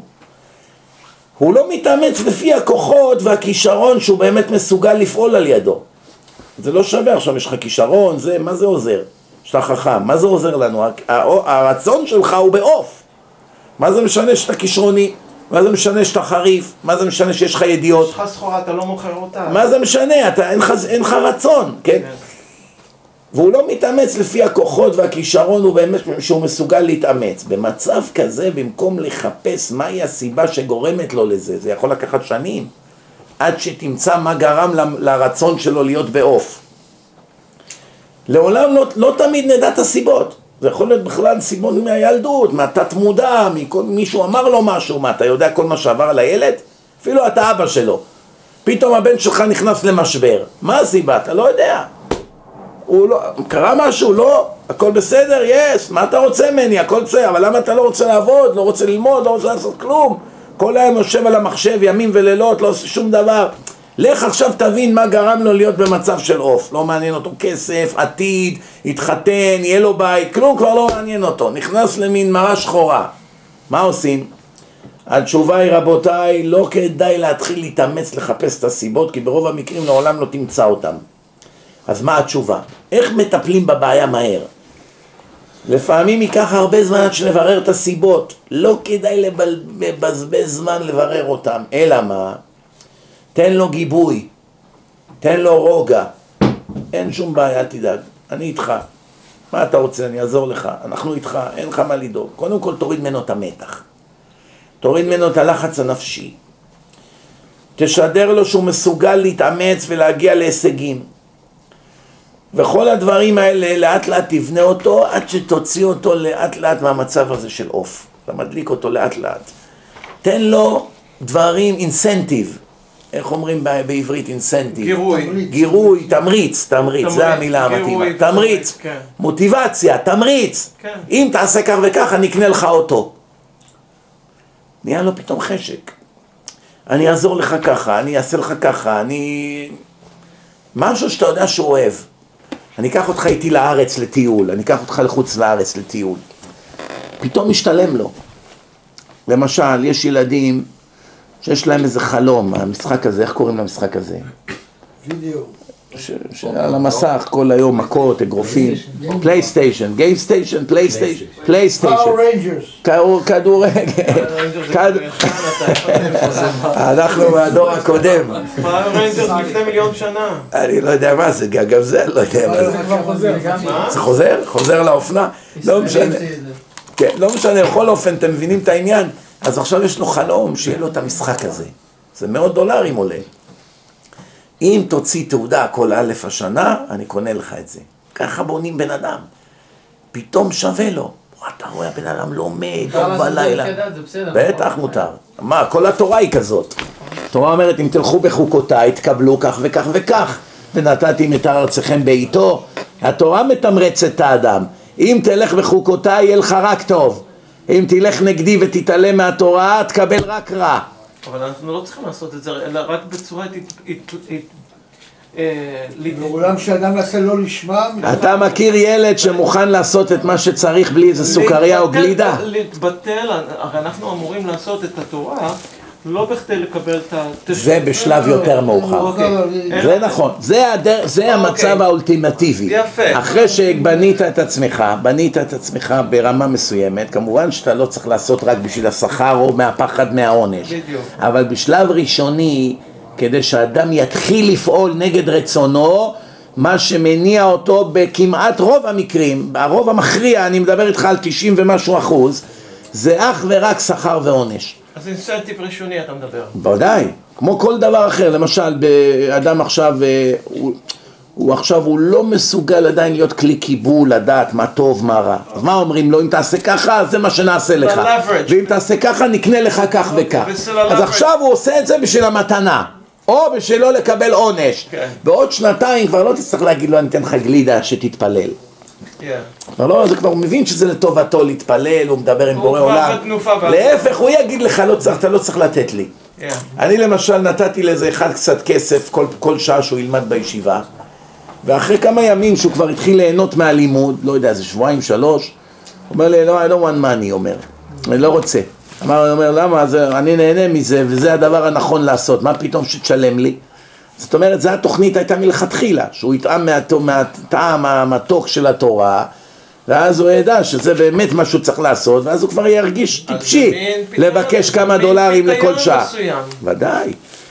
Speaker 1: הוא לא מתאמץ לפי הכוחות והכישרון שהוא באמת מסוגל לפעול על ידו. זה לא שווה, עכשיו יש לך כישרון, מה זה עוזר? שאתה חכם, מה זה עוזר לנו? הרצון שלך הוא בעוף. מה זה משנה שאתה כישרוני? מה זה משנה שאתה חריף? מה זה משנה שיש לך ידיעות?
Speaker 3: יש לך סחורה, אתה לא מוכר אותה.
Speaker 1: מה זה משנה? אין לך רצון, כן? והוא לא מתאמץ לפי הכוחות והכישרון, הוא באמת שהוא מסוגל להתאמץ. במצב כזה, במקום לחפש מהי הסיבה שגורמת לו לזה, זה יכול לקחת שנים, עד שתמצא מה גרם לרצון שלו להיות בעוף. לעולם לא תמיד נדע את הסיבות. זה יכול להיות בכלל סיבות מהילדות, מהתת מודע, מישהו אמר לו משהו. מה, אתה יודע כל מה שעבר על הילד? אפילו אתה אבא שלו. פתאום הבן שלך נכנס למשבר. מה הסיבה? אתה לא יודע. קרה משהו? לא. הכל בסדר? יש. מה אתה רוצה ממני? הכל בסדר. אבל למה אתה לא רוצה לעבוד? לא רוצה ללמוד? לא רוצה לעשות כלום? כל היום יושב על המחשב ימים ולילות, לא עושה שום דבר. לך עכשיו תבין מה גרם לו להיות במצב של עוף. לא מעניין אותו כסף, עתיד, התחתן, יהיה לו בית, כלום כבר לא מעניין אותו. נכנס למין מראה שחורה. מה עושים? התשובה היא, רבותיי, לא כדאי להתחיל להתאמץ לחפש את הסיבות, כי ברוב המקרים לעולם לא תמצא אותם. אז מה התשובה? איך מטפלים בבעיה מהר? לפעמים ייקח הרבה זמן עד שנברר את הסיבות. לא כדאי לבזבז זמן לברר אותם. אלא מה? תן לו גיבוי, תן לו רוגע, אין שום בעיה, אל תדאג, אני איתך. מה אתה רוצה? אני אעזור לך, אנחנו איתך, אין לך מה לדאוג. קודם כל תוריד ממנו את המתח, תוריד ממנו את הלחץ הנפשי, תשדר לו שהוא מסוגל להתאמץ ולהגיע להישגים. וכל הדברים האלה לאט לאט תבנה אותו עד שתוציא אותו לאט לאט מהמצב הזה של עוף. אתה מדליק אותו לאט לאט. תן לו דברים, אינסנטיב. איך אומרים בעברית אינסנטיב? גירוי, תמריץ, זה המילה המתאימה. תמריץ, מוטיבציה, תמריץ. אם תעשה כך וכך, אני אקנה לך אוטו. נהיה לו פתאום חשק. אני אעזור לך ככה, אני אעשה לך ככה, משהו שאתה יודע שהוא אוהב. אני אקח אותך איתי לארץ לטיול, אני אקח אותך לחוץ לארץ לטיול. פתאום משתלם לו. למשל, יש ילדים שיש להם איזה חלום, המשחק הזה, איך קוראים למשחק הזה?
Speaker 4: וידאו.
Speaker 1: על המסך כל היום מכות, אגרופים, פלייסטיישן, גיימסטיישן, פלייסטיישן, כדורגל, אנחנו מהדור הקודם.
Speaker 3: פאוור ריינג'רס לפני מיליון שנה.
Speaker 1: אני לא יודע מה זה, גם זה לא יודע מה זה. זה חוזר? חוזר לאופנה? לא משנה. כן, לא משנה, בכל אופן, אתם מבינים את העניין? אז עכשיו יש לו חלום שיהיה לו את המשחק הזה. זה $100 עולה. אם תוציא תעודה כל א' השנה, אני קונה לך את זה. ככה בונים בן אדם. פתאום שווה לו. אתה רואה, הבן אדם לומד, יום בלילה. בטח מותר. מה, כל התורה היא כזאת. התורה אומרת, אם תלכו בחוקותיי, תקבלו כך וכך וכך. ונתתי מתר ארצכם בעיתו. התורה מתמרצת את האדם. אם תלך בחוקותיי, יהיה לך רק טוב. אם תלך נגדי ותתעלם מהתורה, תקבל רק רע.
Speaker 3: אבל אנחנו לא צריכים לעשות את זה, אלא רק בצורה
Speaker 4: בעולם שאדם יעשה לא לשמה.
Speaker 1: אתה מכיר ילד שמוכן לעשות את מה שצריך בלי איזה סוכריה או גלידה?
Speaker 3: להתבטל, הרי אנחנו אמורים לעשות את התורה לא בכדי לקבל את התשלום.
Speaker 1: זה בשלב יותר מאוחר. זה נכון, זה המצב האולטימטיבי. אחרי שבנית את עצמך ברמה מסוימת, כמובן שאתה לא צריך לעשות רק בשביל השכר או מהפחד מהעונש. אבל בשלב ראשוני, כדי שהאדם יתחיל לפעול נגד רצונו, מה שמניע אותו בכמעט רוב המקרים, הרוב המכריע, אני מדבר איתך על 90 ומשהו אחוז, זה אך ורק שכר ועונש.
Speaker 3: אז אינסנטיב ראשוני אתה מדבר.
Speaker 1: בוודאי, כמו כל דבר אחר. למשל, אדם עכשיו, הוא לא מסוגל עדיין להיות כלי קיבול, לדעת מה טוב, מה רע. אז מה אומרים לו? אם תעשה ככה, זה מה שנעשה לך. ואם תעשה ככה, נקנה לך כך וכך. אז עכשיו הוא עושה את זה בשביל המתנה. או בשביל לא לקבל עונש. בעוד שנתיים כבר לא תצטרך להגיד לו, אני אתן לך גלידה שתתפלל. לא, זה כבר הוא מבין שזה לטובתו להתפלל, הוא מדבר עם בורא עולם. להפך, הוא יגיד לך, אתה לא צריך לתת לי. אני למשל נתתי לזה אחד קצת כסף כל שעה שהוא ילמד בישיבה, ואחרי כמה ימים שהוא כבר התחיל ליהנות מהלימוד, לא יודע, זה שבועיים, 3, הוא אומר לי, לא, I don't want money, אומר, אני לא רוצה. אומר, למה? אני נהנה מזה, וזה הדבר הנכון לעשות, מה פתאום שתשלם לי? זאת אומרת, זו התוכנית הייתה מלכתחילה, שהוא יטעם מהטעם המתוק של התורה, ואז הוא ידע שזה באמת מה שהוא צריך לעשות, ואז הוא כבר ירגיש טיפשי לבקש כמה דולרים לכל שעה. ודאי.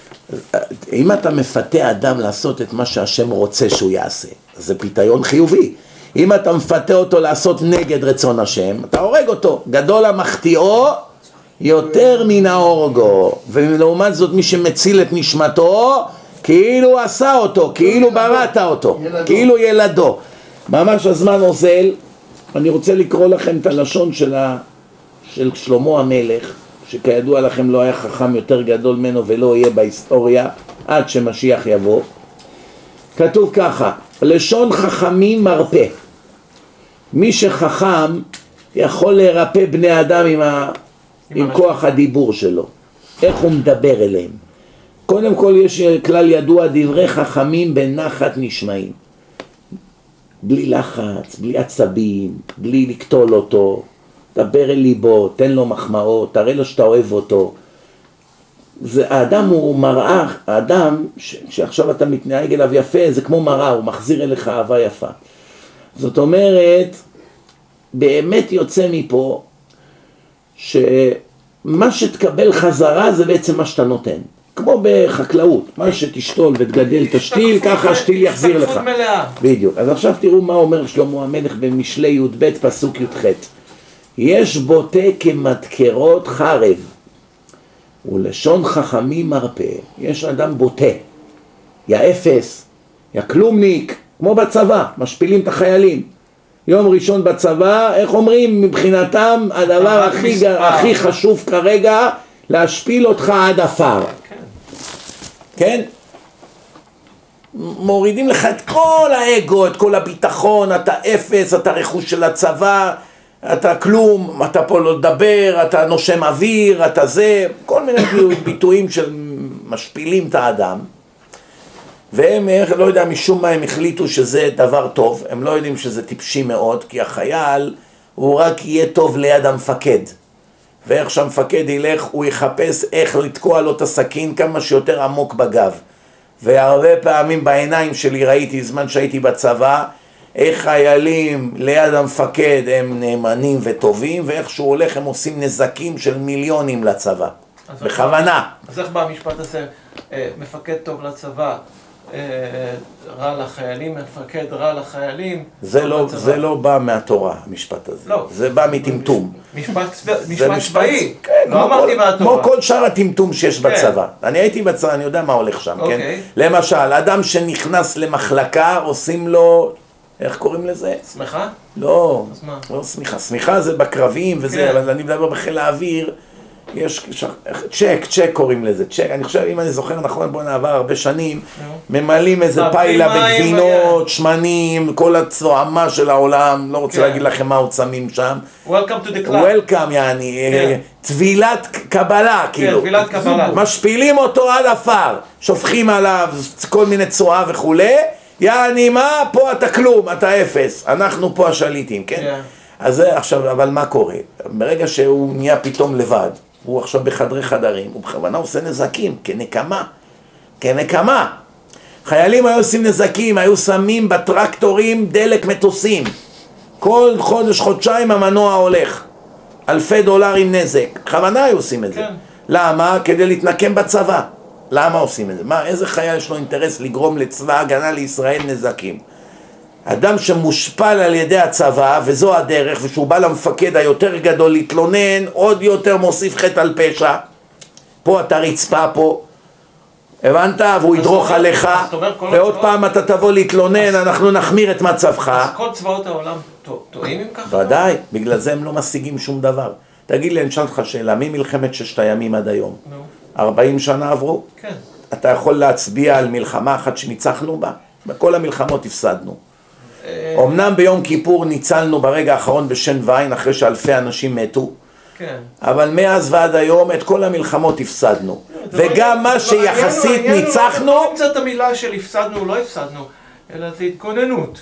Speaker 1: אם אתה מפתה אדם לעשות את מה שהשם רוצה שהוא יעשה, זה פיתיון חיובי. אם אתה מפתה אותו לעשות נגד רצון השם, אתה הורג אותו. גדול המחטיאו יותר מן ההורגו, ולעומת זאת מי שמציל את נשמתו, כאילו עשה אותו, כאילו בראת אותו, כאילו ילדו. ממש הזמן אוזל. אני רוצה לקרוא לכם את הלשון של שלמה המלך, שכידוע לכם לא היה חכם יותר גדול ממנו ולא יהיה בהיסטוריה עד שמשיח יבוא. כתוב ככה, לשון חכמים מרפא. מי שחכם יכול לרפא בני אדם עם כוח הדיבור שלו. איך הוא מדבר אליהם. קודם כל יש כלל ידוע, דברי חכמים בנחת נשמעים. בלי לחץ, בלי עצבים, בלי לקטול אותו. דבר אל ליבו, תן לו מחמאות, תראה לו שאתה אוהב אותו. האדם הוא מראה, האדם שעכשיו אתה מתנהג אליו יפה, זה כמו מראה, הוא מחזיר אליך אהבה יפה. זאת אומרת, באמת יוצא מפה, שמה שתקבל חזרה זה בעצם מה שאתה נותן. כמו בחקלאות, מה שתשתול ותגדל תשתיל, ככה השתיל יחזיר לך. בדיוק. אז עכשיו תראו מה אומר שלמה המלך במשלי י"ב פסוק י"ח. יש בוטה כמדקרות חרב, ולשון חכמים מרפא. יש אדם בוטה, יא אפס, יא כלומניק, כמו בצבא, משפילים את החיילים. יום ראשון בצבא, איך אומרים מבחינתם, הדבר הכי חשוב כרגע, להשפיל אותך עד אפר. כן? מורידים לך את כל האגו, את כל הביטחון, אתה אפס, אתה רכוש של הצבא, אתה כלום, אתה פה לא לדבר, אתה נושם אוויר, אתה זה, כל מיני ביטויים שמשפילים את האדם. והם, לא יודע, משום מה הם החליטו שזה דבר טוב, הם לא יודעים שזה טיפשי מאוד, כי החייל הוא רק יהיה טוב ליד המפקד. ואיך שהמפקד ילך, הוא יחפש איך לתקוע לו את הסכין כמה שיותר עמוק בגב. והרבה פעמים בעיניים שלי ראיתי, זמן שהייתי בצבא, איך חיילים ליד המפקד הם נאמנים וטובים, ואיך שהוא הולך הם עושים נזקים של מיליונים לצבא, בכוונה.
Speaker 3: אז איך בא המשפט הזה, מפקד טוב לצבא, רע לחיילים, מפקד רע לחיילים?
Speaker 1: זה לא בא מהתורה, המשפט הזה.
Speaker 3: לא.
Speaker 1: זה בא מטמטום.
Speaker 3: משפט צבאי.
Speaker 1: כן,
Speaker 3: לא אמרתי מהתורה.
Speaker 1: כמו כל שאר הטמטום שיש בצבא. אני הייתי בצבא, אני יודע מה הולך שם, כן? למשל, אדם שנכנס למחלקה, עושים לו, איך קוראים לזה?
Speaker 3: שמחה?
Speaker 1: לא,
Speaker 3: אז מה?
Speaker 1: לא שמחה. שמחה זה בקרבים וזה, אבל אני מדבר בחיל האוויר. יש צ'ק קוראים לזה, צ'ק, אני חושב, אם אני זוכר נכון, בוא נעבר הרבה שנים, ממלאים איזה פיילה בגבינות, שמנים, כל הצועמה של העולם, לא רוצה להגיד לכם מה עוד שמים שם.
Speaker 3: Welcome to the club.
Speaker 1: Welcome, יעני, טבילת קבלה, כאילו.
Speaker 3: טבילת קבלה.
Speaker 1: משפילים אותו עד אפר, שופכים עליו כל מיני צועה וכולי, יעני, מה? פה אתה כלום, אתה אפס, אנחנו פה השליטים, כן? אז זה עכשיו, אבל מה קורה? ברגע שהוא נהיה פתאום לבד, הוא עכשיו בחדרי חדרים, הוא בכוונה עושה נזקים, כנקמה. חיילים היו עושים נזקים, היו שמים בטרקטורים דלק מטוסים. כל חודש, חודשיים המנוע הולך. $1,000 נזק. בכוונה היו עושים את זה.
Speaker 3: כן.
Speaker 1: למה? כדי להתנקם בצבא. למה עושים את זה? איזה חייל יש לו אינטרס לגרום לצבא הגנה לישראל נזקים? אדם שמושפל על ידי הצבא, וזו הדרך, ושהוא בא למפקד היותר גדול להתלונן, עוד יותר מוסיף חטא על פשע. פה אתה רצפה פה, הבנת? והוא ידרוך עליך, ועוד פעם אתה תבוא להתלונן, אנחנו נחמיר את מצבך.
Speaker 3: אז כל צבאות העולם טועים אם ככה?
Speaker 1: ודאי, בגלל זה הם לא משיגים שום דבר. תגיד לי, אני אשאל אותך שאלה, ממלחמת 6 הימים עד היום? 40 שנה עברו?
Speaker 3: כן.
Speaker 1: אתה יכול להצביע על מלחמה אחת שניצחנו בה? בכל המלחמות הפסדנו. אמנם ביום כיפור ניצלנו ברגע האחרון בשן ועין אחרי שאלפי אנשים מתו, כן. אבל מאז ועד היום את כל המלחמות הפסדנו, וגם מה שיחסית ניצחנו...
Speaker 3: לא נמצא את המילה של הפסדנו או לא הפסדנו, אלא זה התכוננות.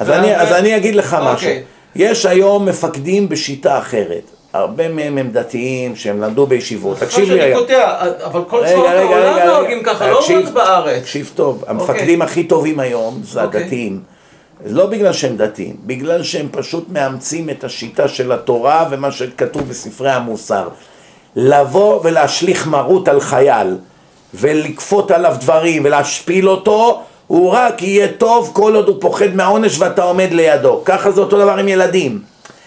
Speaker 1: אז אני אגיד לך משהו. יש היום מפקדים בשיטה אחרת, הרבה מהם הם דתיים שהם למדו בישיבות.
Speaker 3: תקשיב לי, אבל כל צבאות העולם נוהגים ככה, לא רק בארץ.
Speaker 1: תקשיב טוב, המפקדים הכי טובים היום זה הדתיים. לא בגלל שהם דתיים, בגלל שהם פשוט מאמצים את השיטה של התורה ומה שכתוב בספרי המוסר. לבוא ולהשליך מרות על חייל ולקפות עליו דברים ולהשפיל אותו, הוא רק יהיה טוב כל עוד הוא פוחד מהעונש ואתה עומד לידו. ככה זה אותו דבר עם ילדים.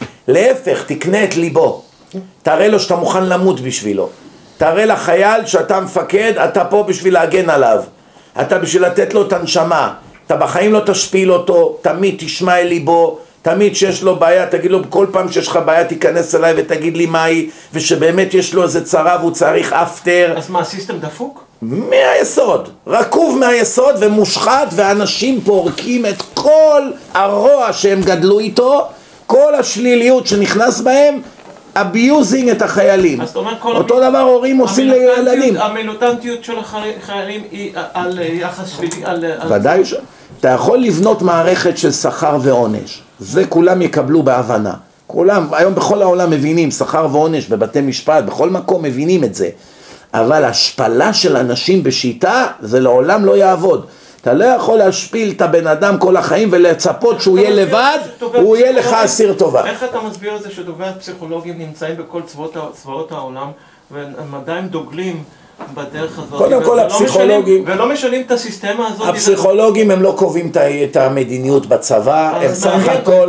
Speaker 1: להפך, תקנה את ליבו, תראה לו שאתה מוכן למות בשבילו, תראה לחייל שאתה מפקד, אתה פה בשביל להגן עליו, אתה בשביל לתת לו את הנשמה, אתה בחיים לא תשפיל אותו, תמיד תשמע אל ליבו, תמיד שיש לו בעיה, תגיד לו, כל פעם שיש לך בעיה תיכנס אליי ותגיד לי מה היא, ושבאמת יש לו איזה צרה והוא צריך אפטר.
Speaker 3: אז מה, הסיסטם דפוק?
Speaker 1: מהיסוד, רקוב מהיסוד ומושחת, ואנשים פורקים את כל הרוע שהם גדלו איתו, כל השליליות שנכנס בהם, אביוזינג את החיילים. אותו דבר הורים עושים לילדים.
Speaker 3: המילוטנטיות של החיילים היא על יחס שלילי,
Speaker 1: ודאי אתה יכול לבנות מערכת של שכר ועונש, זה כולם יקבלו בהבנה. כולם, היום בכל העולם מבינים שכר ועונש בבתי משפט, בכל מקום מבינים את זה. אבל השפלה של אנשים בשיטה, זה לעולם לא יעבוד. אתה לא יכול להשפיל את הבן אדם כל החיים ולצפות שהוא יהיה לבד, הוא יהיה לך אסיר טובה.
Speaker 3: איך אתה מסביר את זה שטובי הפסיכולוגים נמצאים בכל צבאות העולם, והם עדיין דוגלים בדרך הזאת?
Speaker 1: קודם כל הפסיכולוגים...
Speaker 3: ולא משנים את הסיסטמה הזאת?
Speaker 1: הפסיכולוגים הם לא קובעים את המדיניות בצבא, הם סך הכל...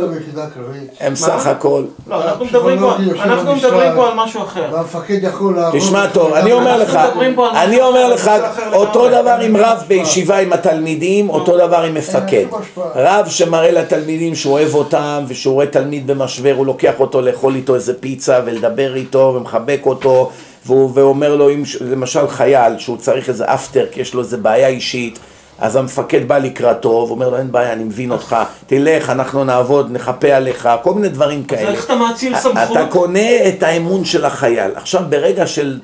Speaker 1: הם סך הכל...
Speaker 3: לא, אנחנו מדברים פה על משהו אחר.
Speaker 4: והמפקד יכול...
Speaker 1: תשמע טוב, אני אומר לך, אותו דבר עם רב בישיבה עם התלמידים, אותו דבר עם מפקד. רב שמראה לתלמידים שהוא אוהב אותם, ושהוא רואה תלמיד במשבר, הוא לוקח אותו לאכול איתו איזה פיצה ולדבר איתו ומחבק אותו, ואומר לו, למשל חייל שהוא צריך איזה אפטר כי יש לו איזה בעיה אישית, אז המפקד בא לקראתו ואומר לו, אין בעיה, אני מבין אותך, תלך, אנחנו נעבוד, נחפה עליך, כל מיני דברים כאלה.
Speaker 3: אז איך אתה מאציל סמכות?
Speaker 1: אתה קונה את האמון של החייל. עכשיו ברגע של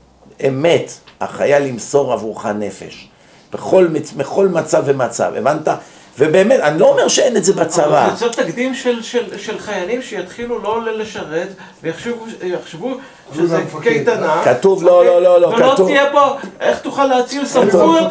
Speaker 1: אמת, החייל ימסור עבורך נפש, בכל מצב ומצב, הבנת? ובאמת, אני לא אומר שאין את זה בצבא.
Speaker 3: אבל זה יוצר תקדים של חיילים שיתחילו לא לשרת, ויחשבו שזה קייטנה.
Speaker 1: כתוב, לא,
Speaker 3: ולא
Speaker 1: כתוב.
Speaker 3: תהיה פה, איך תוכל להציל סמכויות,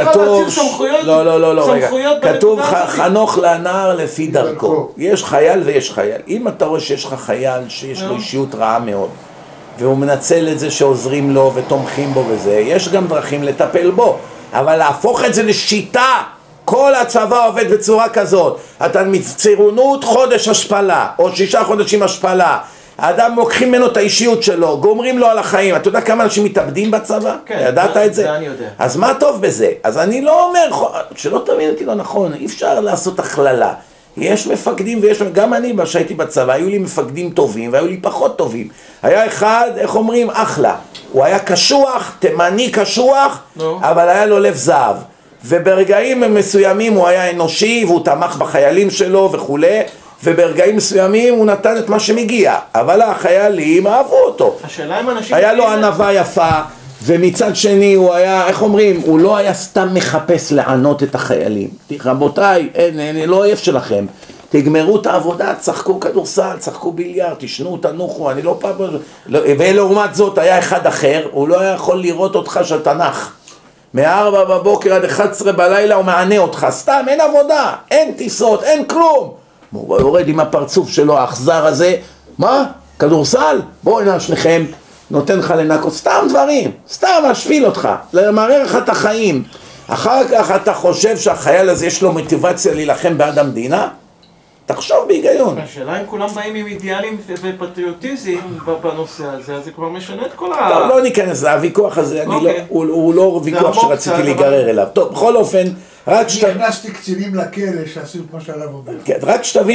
Speaker 1: לא, רגע. כתוב חנוך לנער לפי דרכו. יש חייל ויש חייל. אם אתה רואה שיש לך חייל שיש לו אישיות רעה מאוד, והוא מנצל את זה שעוזרים לו ותומכים בו וזה, יש גם דרכים לטפל בו, אבל להפוך את זה לשיטה, כל הצבא עובד בצורה כזאת, אתה מצעירונות חודש השפלה, או 6 חודשים השפלה, האדם לוקחים ממנו את האישיות שלו, גומרים לו על החיים. אתה יודע כמה אנשים מתאבדים בצבא?
Speaker 3: כן,
Speaker 1: ידעת את זה?
Speaker 3: זה אני יודע.
Speaker 1: אז מה טוב בזה? אז אני לא אומר, שלא תבין אותי לא נכון, אי אפשר לעשות הכללה. יש מפקדים ויש, גם אני שהייתי בצבא, היו לי מפקדים טובים והיו לי פחות טובים. היה אחד, איך אומרים, אחלה. הוא היה קשוח, תימני קשוח, אבל היה לו לב זהב. וברגעים מסוימים הוא היה אנושי והוא תמך בחיילים שלו וכולי, וברגעים מסוימים הוא נתן את מה שמגיע, אבל החיילים אהבו אותו.
Speaker 3: השאלה אם אנשים...
Speaker 1: היה לו ענווה יפה, ומצד שני הוא היה, איך אומרים, הוא לא היה סתם מחפש לענות את החיילים. רבותיי, אני לא אוהב שלכם. תגמרו את העבודה, תשחקו כדורסל, תשחקו ביליארד, תשנו, תנוחו, אני לא פעם... ולעומת זאת היה אחד אחר, הוא לא היה יכול לראות אותך שאתה נח. מ-4 בבוקר עד 11 בלילה הוא מענה אותך, סתם, אין עבודה, אין טיסות, אין כלום. הוא יורד עם הפרצוף שלו, האכזר הזה, מה? כדורסל? בואו הנה שניכם, נותן לך לנקות, סתם דברים, סתם להשפיל אותך, למרר לך את החיים. אחר כך אתה חושב שהחייל הזה יש לו מוטיבציה להילחם בעד המדינה? תחשוב בהיגיון.
Speaker 3: השאלה אם כולם באים עם אידיאלים ופטריוטיזם בנושא הזה, אז זה כבר משנה את כל
Speaker 1: טוב, לא ניכנס לוויכוח הזה, הוא לא ויכוח שרציתי להיגרר אליו. טוב, בכל אופן,
Speaker 4: הכנסתי קצינים לכלא שעשו את מה שעליו אומר.
Speaker 1: רק שתבין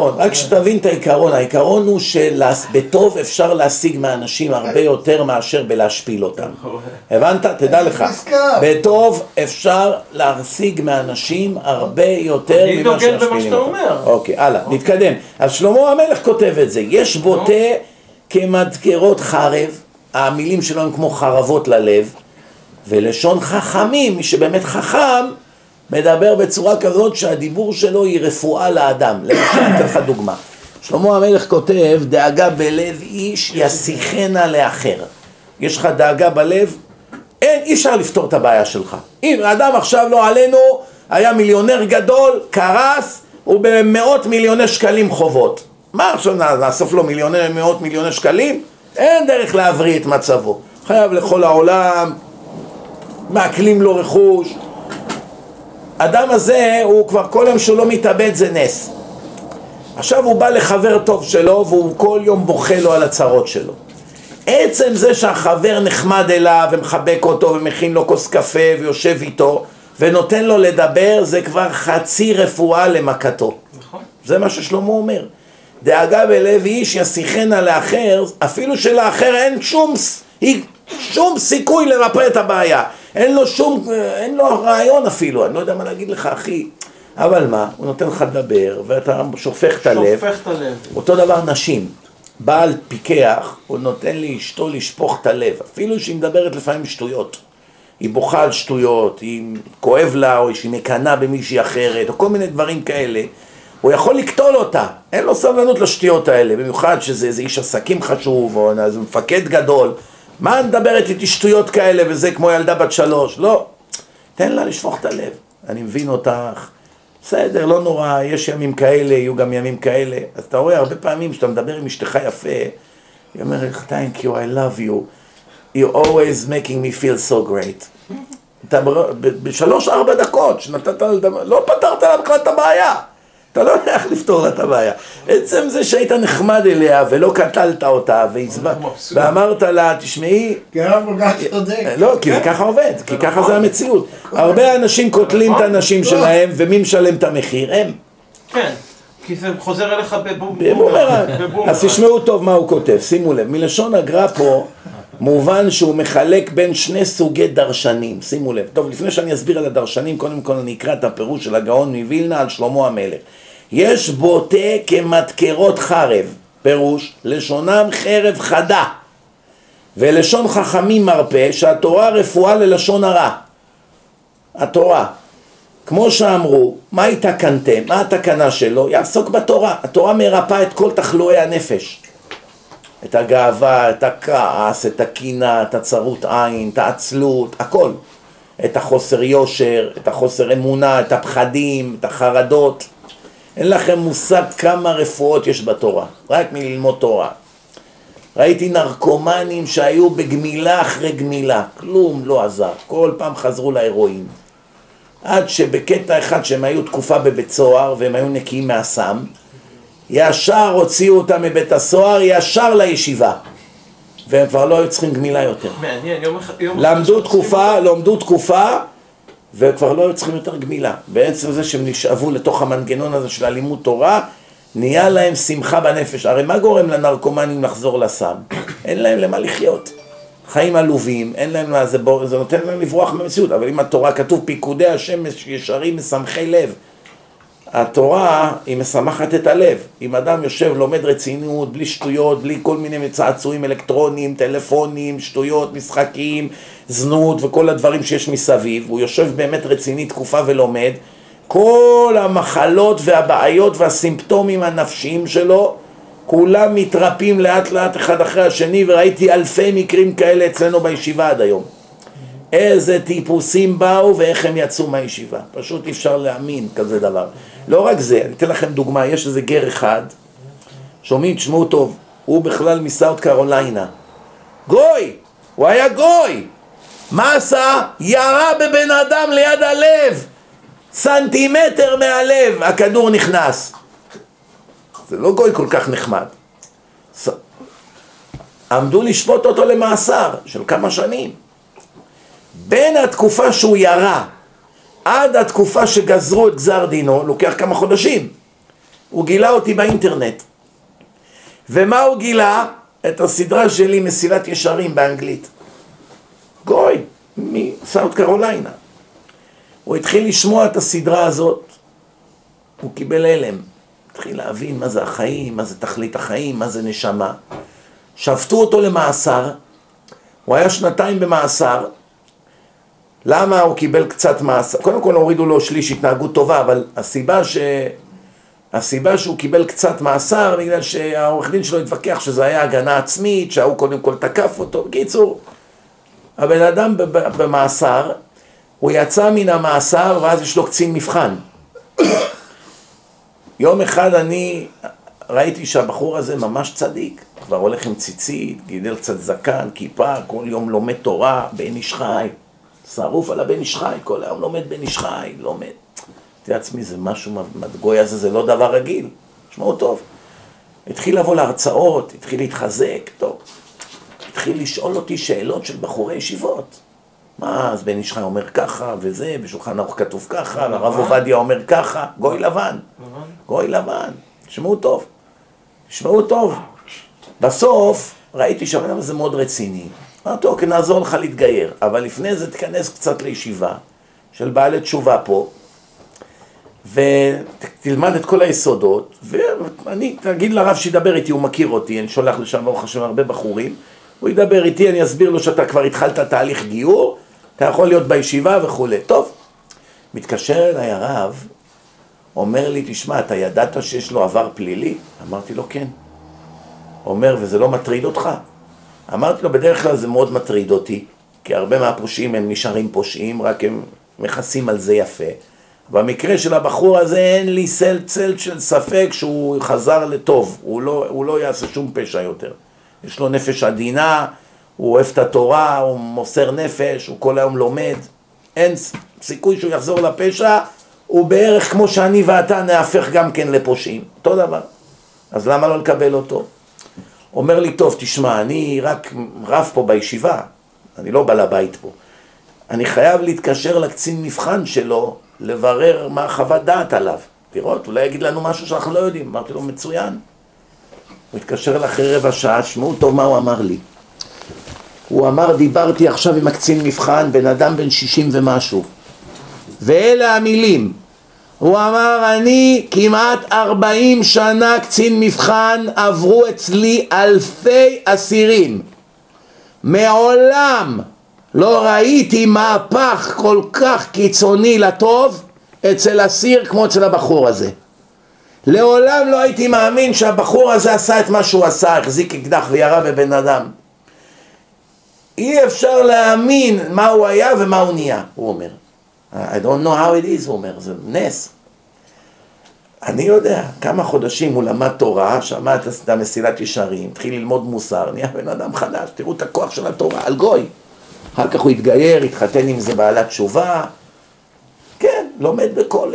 Speaker 1: את העיקרון, העיקרון הוא שבטוב אפשר להשיג מהאנשים הרבה יותר מאשר בלהשפיל אותם. הבנת? תדע לך, בטוב אפשר להשיג מהאנשים הרבה יותר ממה שהשפילים אותם. אוקיי, הלאה, נתקדם. אז שלמה המלך כותב את זה, יש בוטה כמדקרות חרב, המילים שלו הם כמו חרבות ללב, ולשון חכמים, מי שבאמת חכם, מדבר בצורה כזאת שהדיבור שלו היא רפואה לאדם. למשל, אתן לך דוגמה. שלמה המלך כותב, דאגה בלב איש ישיחנה לאחר. יש לך דאגה בלב, אי אפשר לפתור את הבעיה שלך. אם האדם עכשיו לא עלינו, היה מיליונר גדול, קרס, הוא במאות מיליוני שקלים חובות. מה עכשיו נאסוף לו מאות מיליוני שקלים? אין דרך להבריא את מצבו. חייב לכל העולם, מעקלים לו רכוש. אדם הזה, הוא כבר כל יום שהוא לא מתאבד זה נס. עכשיו הוא בא לחבר טוב שלו, והוא כל יום בוכה לו על הצרות שלו. עצם זה שהחבר נחמד אליו, ומחבק אותו, ומכין לו כוס קפה, ויושב איתו, ונותן לו לדבר, זה כבר חצי רפואה למכתו.
Speaker 3: נכון.
Speaker 1: זה מה ששלמה אומר. דאגה בלב איש ישיחנה לאחר, אפילו שלאחר אין שום סיכוי לרפא את הבעיה. אין לו רעיון אפילו, אני לא יודע מה להגיד לך אחי. אבל מה, הוא נותן לך לדבר, ואתה שופך את הלב. אותו דבר נשים. בעל פיקח, הוא נותן לאשתו לשפוך את הלב, אפילו שהיא מדברת לפעמים שטויות. היא בוכה על שטויות, היא כואב לה, או שהיא מקנה במישהי אחרת, או כל מיני דברים כאלה. הוא יכול לקטול אותה, אין לו סבלנות לשטויות האלה, במיוחד שזה איש עסקים חשוב, או זה מפקד גדול. מה מדברת איתי שטויות כאלה וזה כמו ילדה בת 3? לא, תן לה לשפוך את הלב. אני מבין אותך, בסדר, לא נורא, יש ימים כאלה, יהיו גם ימים כאלה. אז אתה רואה הרבה פעמים שאתה מדבר עם אשתך יפה, היא אומרת, thank you, I love you, you're always making me feel so great. ב3-4 דקות שנתת לה לדבר, לא פתרת לה בכלל את הבעיה. אתה לא יודע איך לפתור לה את הבעיה. עצם זה שהיית נחמד אליה ולא קטלת אותה ואמרת לה, תשמעי...
Speaker 4: כי הרב מוגעת צודק.
Speaker 1: לא, כי זה ככה עובד, כי ככה זה המציאות. הרבה אנשים קוטלים את האנשים שלהם, ומי משלם את המחיר? הם.
Speaker 3: כן, כי זה חוזר אליך
Speaker 1: בבומרנג. אז תשמעו טוב מה הוא כותב, שימו לב. מלשון הגר"א פה, מובן שהוא מחלק בין 2 סוגי דרשנים, שימו לב. טוב, לפני שאני אסביר על הדרשנים, קודם כל אני אקרא את הפירוש של הגאון מווילנה על שלמה המלך. יש בוטה כמדקרות חרב, פירוש, לשונם חרב חדה, ולשון חכמים מרפא, שהתורה רפואה ללשון הרע. התורה. כמו שאמרו, מה התקנתם? מה התקנה שלו? יעסוק בתורה. התורה מרפאה את כל תחלואי הנפש. את הגאווה, את הכעס, את הקינה, את הצרות עין, את העצלות, הכל. את החוסר יושר, את החוסר אמונה, את הפחדים, את החרדות. אין לכם מושג כמה רפואות יש בתורה, רק מללמוד תורה. ראיתי נרקומנים שהיו בגמילה אחרי גמילה, כלום לא עזר, כל פעם חזרו להירואין. עד שבקטע אחד שהם היו תקופה בבית סוהר והם היו נקיים מהסם, ישר הוציאו אותם מבית הסוהר, ישר לישיבה. והם כבר לא היו צריכים גמילה יותר.
Speaker 3: מעניין,
Speaker 1: למדו תקופה, וכבר לא היו צריכים יותר גמילה. בעצם זה שהם נשאבו לתוך המנגנון הזה של הלימוד תורה, נהיה להם שמחה בנפש. הרי מה גורם לנרקומנים לחזור לסם? אין להם למה לחיות. חיים עלובים, אין להם מה, זה נותן להם לברוח במציאות. אבל אם התורה כתוב פיקודי השם ישרים משמחי לב, התורה היא משמחת את הלב. אם אדם יושב, לומד רצינות, בלי שטויות, בלי כל מיני צעצועים אלקטרוניים, טלפונים, שטויות, משחקים, זנות וכל הדברים שיש מסביב, הוא יושב באמת רציני תקופה ולומד, כל המחלות והבעיות והסימפטומים הנפשיים שלו, כולם מתרפים לאט לאט אחד אחרי השני, וראיתי אלפי מקרים כאלה אצלנו בישיבה עד היום. איזה טיפוסים באו ואיך הם יצאו מהישיבה. פשוט אי אפשר להאמין כזה דבר. לא רק זה, אני אתן לכם דוגמה, יש איזה גר אחד, שומעים, תשמעו טוב, הוא בכלל מסאוט קרוליינה. גוי! הוא היה גוי! מה עשה? ירה בבן אדם ליד הלב! סנטימטר מהלב, הכדור נכנס. זה לא גוי כל כך נחמד. עמדו לשפוט אותו למאסר של כמה שנים. בין התקופה שהוא ירה עד התקופה שגזרו את גזר דינו, לוקח כמה חודשים. הוא גילה אותי באינטרנט. ומה הוא גילה? את הסדרה שלי מסילת ישרים באנגלית. גוי, מסאוט קרוליינה. הוא התחיל לשמוע את הסדרה הזאת, הוא קיבל הלם. התחיל להבין מה זה החיים, מה זה תכלית החיים, מה זה נשמה. שפטו אותו למאסר, הוא היה 2 במאסר. למה הוא קיבל קצת מאסר? קודם כל הורידו לו שליש התנהגות טובה, אבל הסיבה שהוא קיבל קצת מאסר, בגלל שהעורך דין שלו התווכח שזה היה הגנה עצמית, שההוא קודם כל תקף אותו. בקיצור, הבן אדם במאסר, הוא יצא מן המאסר ואז יש לו קצין מבחן. יום אחד אני ראיתי שהבחור הזה ממש צדיק, כבר הולך עם ציצית, גידל קצת זקן, כיפה, כל יום לומד תורה, בן איש חי, שרוף על הבן איש חי, כל היום לומד בן איש חי, לומד. תראה עצמי, זה משהו, מדגוי הזה זה לא דבר רגיל, שמעו טוב. התחיל לבוא להרצאות, התחיל להתחזק, טוב. התחיל לשאול אותי שאלות של בחורי ישיבות. מה, אז בן איש חי אומר ככה, וזה, בשולחן ערוך כתוב ככה, הרב עובדיה אומר ככה, גוי לבן. גוי לבן, תשמעו טוב. תשמעו טוב. בסוף ראיתי שהבן הזה מאוד רציני. אמרתי, אוקיי, נעזור לך להתגייר, אבל לפני זה תכנס קצת לישיבה של בעלי תשובה פה, ותלמד את כל היסודות, ואני תגיד לרב שידבר איתי, הוא מכיר אותי, אני שולח לשם ברוך השם הרבה בחורים, הוא ידבר איתי, אני אסביר לו שאתה כבר התחלת תהליך גיור, אתה יכול להיות בישיבה וכו'. טוב, מתקשר אליי הרב, אומר לי, תשמע, אתה ידעת שיש לו עבר פלילי? אמרתי לו, כן. אומר, וזה לא מטריד אותך? אמרתי לו, בדרך כלל זה מאוד מטריד אותי, כי הרבה מהפושעים הם נשארים פושעים, רק הם מכסים על זה יפה. במקרה של הבחור הזה אין לי צל של ספק שהוא חזר לטוב, הוא לא יעשה שום פשע יותר. יש לו נפש עדינה, הוא אוהב את התורה, הוא מוסר נפש, הוא כל היום לומד. אין סיכוי שהוא יחזור לפשע, הוא בערך כמו שאני ואתה נהפך גם כן לפושעים. אותו דבר. אז למה לא לקבל אותו? אומר לי, טוב, תשמע, אני רק רב פה בישיבה, אני לא בא לבית פה. אני חייב להתקשר לקצין מבחן שלו, לברר מה חוות דעת עליו. לראות, אולי יגיד לנו משהו שאנחנו לא יודעים. אמרתי לו, מצוין. הוא התקשר לאחרי רבע שעה, שמעו טוב מה הוא אמר לי. הוא אמר, דיברתי עכשיו עם הקצין מבחן, בן אדם בן 60 ומשהו. ואלה המילים. הוא אמר, אני כמעט 40 שנה קצין מבחן, עברו אצלי אלפי אסירים. מעולם לא ראיתי מהפך כל כך קיצוני לטוב, אצל הסיר כמו אצל הבחור הזה. לעולם לא הייתי מאמין שהבחור הזה עשה את מה שהוא עשה, החזיק אקדח וירה בבן אדם. אי אפשר להאמין מה הוא היה ומה הוא נהיה, הוא אומר. I don't know how it is, הוא אומר, זה נס. אני יודע, כמה חודשים הוא למד תורה, שמע את המסילת ישרים, התחיל ללמוד מוסר, נהיה בן אדם חדש, תראו את הכוח של התורה, על גוי. אחר כך הוא התגייר, התחתן עם זה בעלת תשובה, כן, לומד בכולל.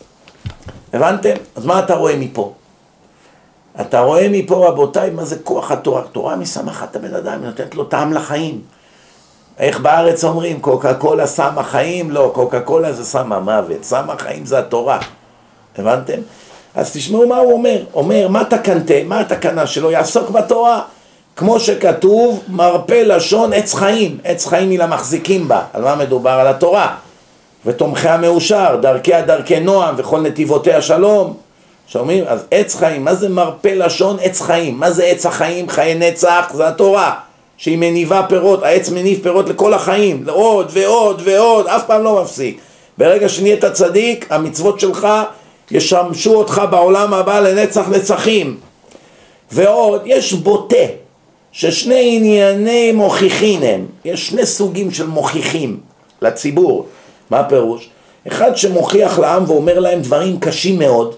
Speaker 1: הבנתם? אז מה אתה רואה מפה? אתה רואה מפה, רבותיי, מה זה כוח התורה? התורה משמחת את הבן אדם, היא נותנת לו טעם לחיים. איך בארץ אומרים, קוקה קולה שמה חיים? לא, קוקה קולה זה שמה מוות, שמה חיים זה התורה. הבנתם? אז תשמעו מה הוא אומר. אומר, מה תקנתה? מה התקנה שלו? יעסוק בתורה. כמו שכתוב, מרפא לשון עץ חיים. עץ חיים היא למחזיקים בה. על מה מדובר? על התורה. ותומכיה מאושר, דרכיה דרכי נועם וכל נתיבותיה שלום. שומעים? אז עץ חיים, מה זה מרפא לשון עץ חיים? מה זה עץ החיים? חיי נצח, זה התורה. שהיא מניבה פירות, העץ מניב פירות לכל החיים. לעוד ועוד ועוד, אף פעם לא מפסיק. ברגע שנהיית צדיק, המצוות שלך ישמשו אותך בעולם הבא לנצח נצחים. ועוד, יש בוטה, ששני ענייני מוכיחים הם. יש שני סוגים של מוכיחים לציבור. מה הפירוש? אחד שמוכיח לעם ואומר להם דברים קשים מאוד,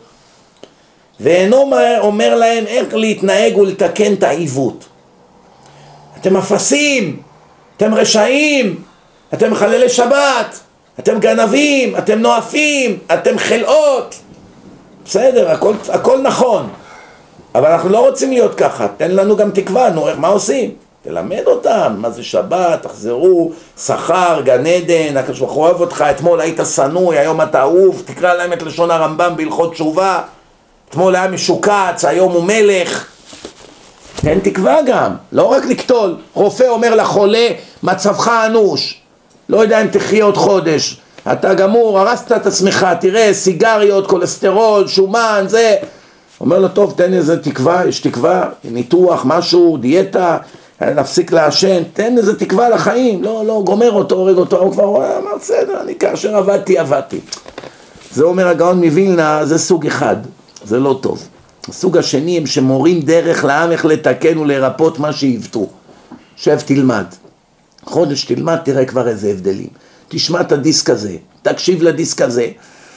Speaker 1: ואינו אומר להם איך להתנהג ולתקן את העיוות. אתם אפסים, אתם רשעים, אתם מחללי שבת, אתם גנבים, אתם נואפים, אתם חלאות. בסדר, הכל נכון. אבל אנחנו לא רוצים להיות ככה, תן לנו גם תקווה, נו, מה עושים? תלמד אותם, מה זה שבת, תחזרו, שכר, גן עדן, הקדוש ברוך הוא אוהב אותך, אתמול היית שנוי, היום אתה אהוב, תקרא להם את לשון הרמב"ם בהלכות תשובה, אתמול היה משוקץ, היום הוא מלך. תן תקווה גם, לא רק לקטול. רופא אומר לחולה, מצבך אנוש, לא יודע אם תחיה עוד חודש, אתה גמור, הרסת את עצמך, תראה, סיגריות, קולסטרול, שומן, זה. אומר לו, טוב, תן איזה תקווה, יש תקווה, ניתוח, משהו, דיאטה, נפסיק לעשן, תן איזה תקווה לחיים, לא, גומר אותו, הורג אותו, הוא כבר אמר, בסדר, אני כאשר עבדתי. זה אומר הגאון מווילנה, זה סוג אחד, זה לא טוב. הסוג השני הם שמורים דרך לעם איך לתקן ולרפות מה שהבטו. שב תלמד, חודש תלמד, תראה כבר איזה הבדלים. תשמע את הדיסק הזה, תקשיב לדיסק הזה.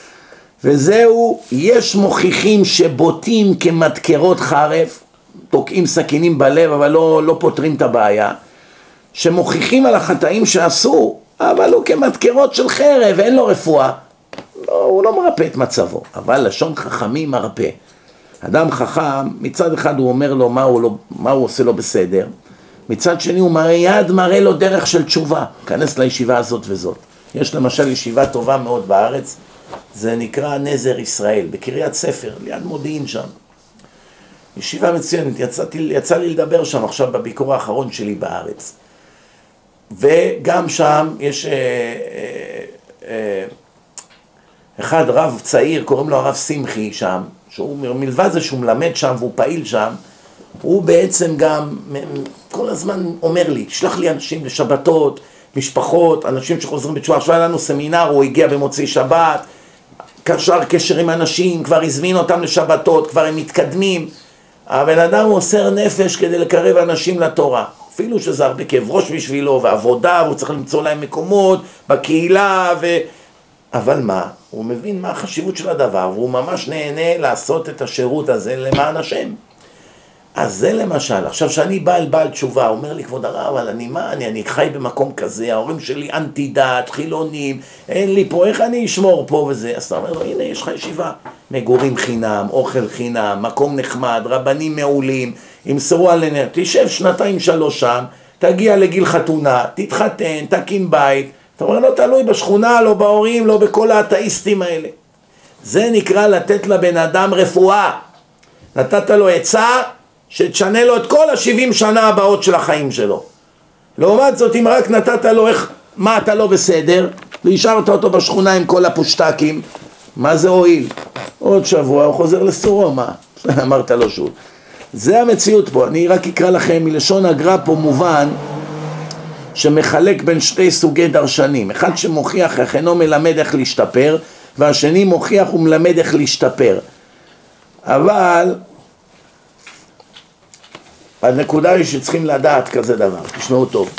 Speaker 1: וזהו, יש מוכיחים שבוטים כמתקרות חרף, תוקעים סכינים בלב אבל לא פותרים את הבעיה, שמוכיחים על החטאים שעשו, אבל הוא כמתקרות של חרב, אין לו רפואה. לא, הוא לא מרפא את מצבו, אבל לשון חכמים מרפא. אדם חכם, מצד אחד הוא אומר לו מה הוא עושה לו בסדר, מצד שני הוא מראה לו דרך של תשובה, כנס לישיבה הזאת וזאת. יש למשל ישיבה טובה מאוד בארץ, זה נקרא נזר ישראל, בקריית ספר, ליד מודיעין שם. ישיבה מצוינת, יצא לי לדבר שם עכשיו בביקור האחרון שלי בארץ. וגם שם יש אחד רב צעיר, קוראים לו הרב שמחי שם, שהוא מלבד זה שהוא מלמד שם והוא פעיל שם, הוא בעצם גם כל הזמן אומר לי, תשלח לי אנשים לשבתות, משפחות, אנשים שחוזרים בתשובה. עכשיו היה לנו סמינר, הוא הגיע במוצאי שבת, קשר קשר עם אנשים, כבר הזמין אותם לשבתות, כבר הם מתקדמים. הבן אדם הוא עושה נפש כדי לקרב אנשים לתורה, אפילו שזה הרבה כאב ראש בשבילו ועבודה, והוא צריך למצוא להם מקומות בקהילה אבל מה? הוא מבין מה החשיבות של הדבר, והוא ממש נהנה לעשות את השירות הזה למען השם. אז זה למשל, עכשיו שאני בעל תשובה, הוא אומר לי, כבוד הרב, אבל אני חי במקום כזה, ההורים שלי אנטי דת, חילונים, אין לי פה, איך אני אשמור פה וזה? אז אתה אומר לו, הנה יש לך ישיבה, מגורים חינם, אוכל חינם, מקום נחמד, רבנים מעולים, ימסרו על עינר, תשב 2-3 שם, תגיע לגיל חתונה, תתחתן, תקים בית, אתה אומר, לא תלוי בשכונה, לא בהורים, לא בכל האתאיסטים האלה. זה נקרא לתת לבן אדם רפואה. נתת לו עצה שתשנה לו את כל 70 שנה הבאות של החיים שלו. לעומת זאת, אם רק נתת לו מה אתה לא בסדר, והשארת אותו בשכונה עם כל הפושטקים, מה זה הועיל? עוד שבוע הוא חוזר לסורו, מה? אמרת לו שוב. זה המציאות פה. אני רק אקרא לכם מלשון הגר"א פה מובן, שמחלק בין שתי סוגי דרשנים, אחד שמוכיח איך אינו מלמד איך להשתפר, והשני מוכיח ומלמד איך להשתפר. אבל הנקודה היא שצריכים לדעת כזה דבר, תשמעו טוב.